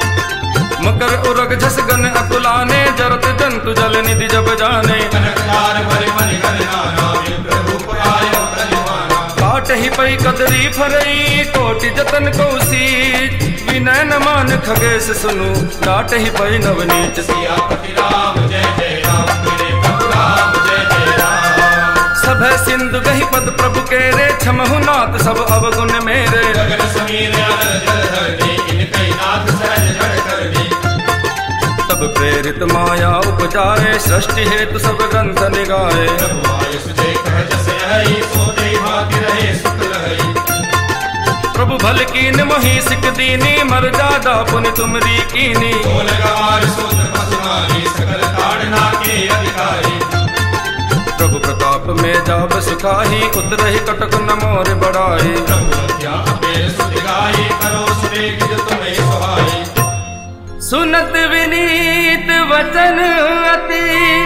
Speaker 1: मकर उरग झस गन अकुलाने, जरत जंतु जल निधि जब जाने।
Speaker 4: कनकदार भरि मनि गण नाना, विप्र रूप आयो कलिमाना।
Speaker 1: काट ही पई कदरी फरई, कोटि जतन कौसीज। विनय न मान खगेश सुनु, डाट ही पई नवनीच।
Speaker 4: सियापति राम जय जय राम, मेरे प्रभु राम जय जय राम।
Speaker 1: सब है सिंधु गही पद प्रभु के रे, क्षमहु नाथ सब अवगुण मेरे।
Speaker 4: गगन समीर अनल जल धरनी, इनकै नाथ सहज जड़ करनी।
Speaker 1: तब प्रेरित माया उपजाए, सृष्टि हेतु सब ग्रंथ निगाए।
Speaker 4: प्रभु आयुष जे कह जस यही, सो देहि भाग्य रहे सुख लहई।
Speaker 1: प्रभु भल कीन मोहि सिक दीनी, मर जादा पुनि तुमरी कीनी।
Speaker 4: बोल गवार सूत्र पसुमानी, सकल ताड़ना के अधिकारी।
Speaker 1: प्रभु प्रताप में जाब सुखाही, उतरहि कटक न मोर बड़ाई।
Speaker 4: प्रभु क्या अपेल सुध गाई, करो सुरेख जो तुम्हें सुहाई।
Speaker 1: सुनत विनीत वचन अति,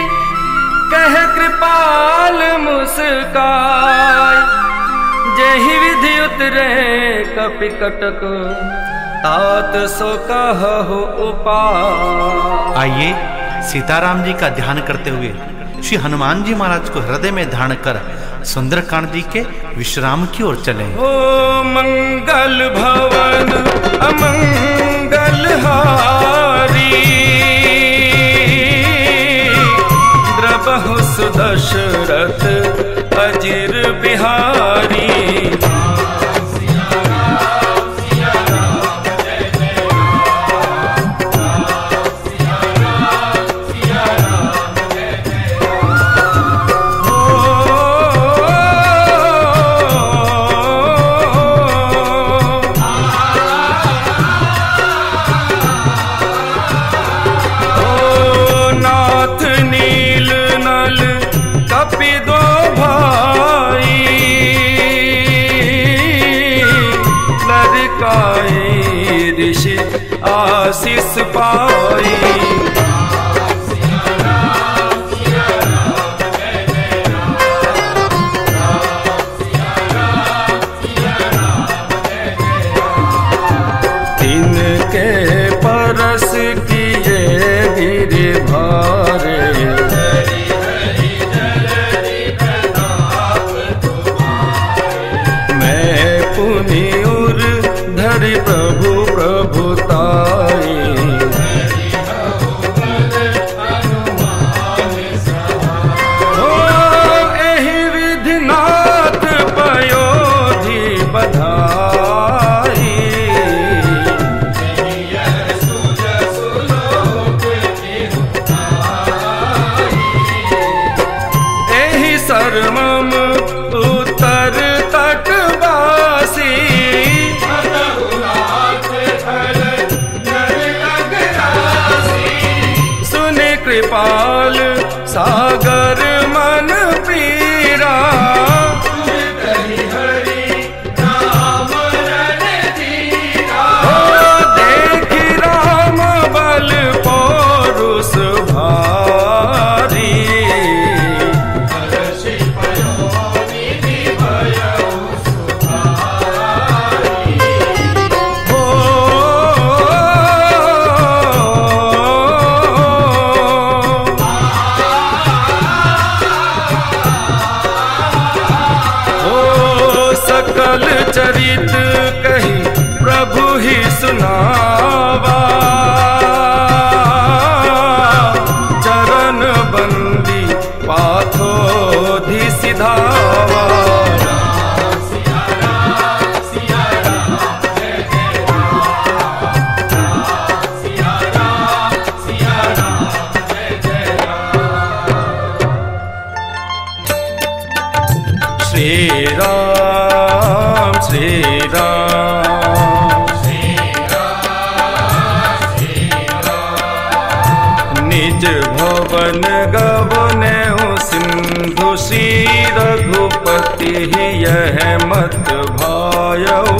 Speaker 1: कह कृपाल मुस्काय। जेहि विधि उतरे कपि कटक, तात सो कहु उपाय।
Speaker 3: आइए सीताराम जी का ध्यान करते हुए श्री हनुमान जी महाराज को हृदय में धारण कर सुंदरकांड जी के विश्राम की ओर चले।
Speaker 1: ओ मंगल भवन अमंगल हारी, द्रबहु सुदशरथ अजिर बिहारी। आशीष पाई। तिनके परस किए गिरि भारे, मैं पुनि उर धरि प्रभु प्रभुताई। ओ एहि विधि नाथ पयोधि बधाई। एहि सरमम उत्तर तटवासी, कृपाल सागर मन पीरा। देखि राम बल पौरुष भारी। श्री राम श्री राम निज भवन गवने सिंधु श्री रघुपति यह मत भायऊ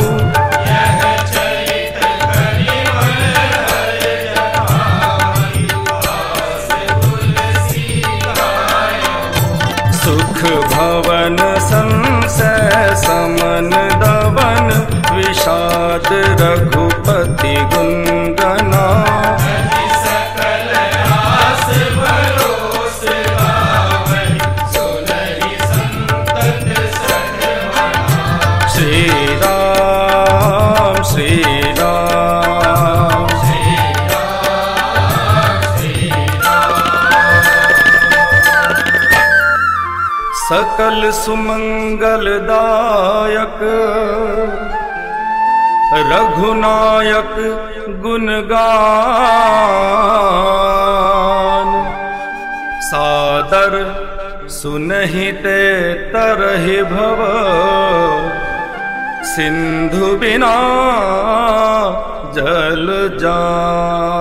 Speaker 1: सुख भवन संशय समन दवन विषाद रघुपति गुंगना श्री राम श्री राम सकल सुमंगलदायक रघुनायक गुणगान सादर सुनहिते तरहि भव सिंधु बिना जल जान।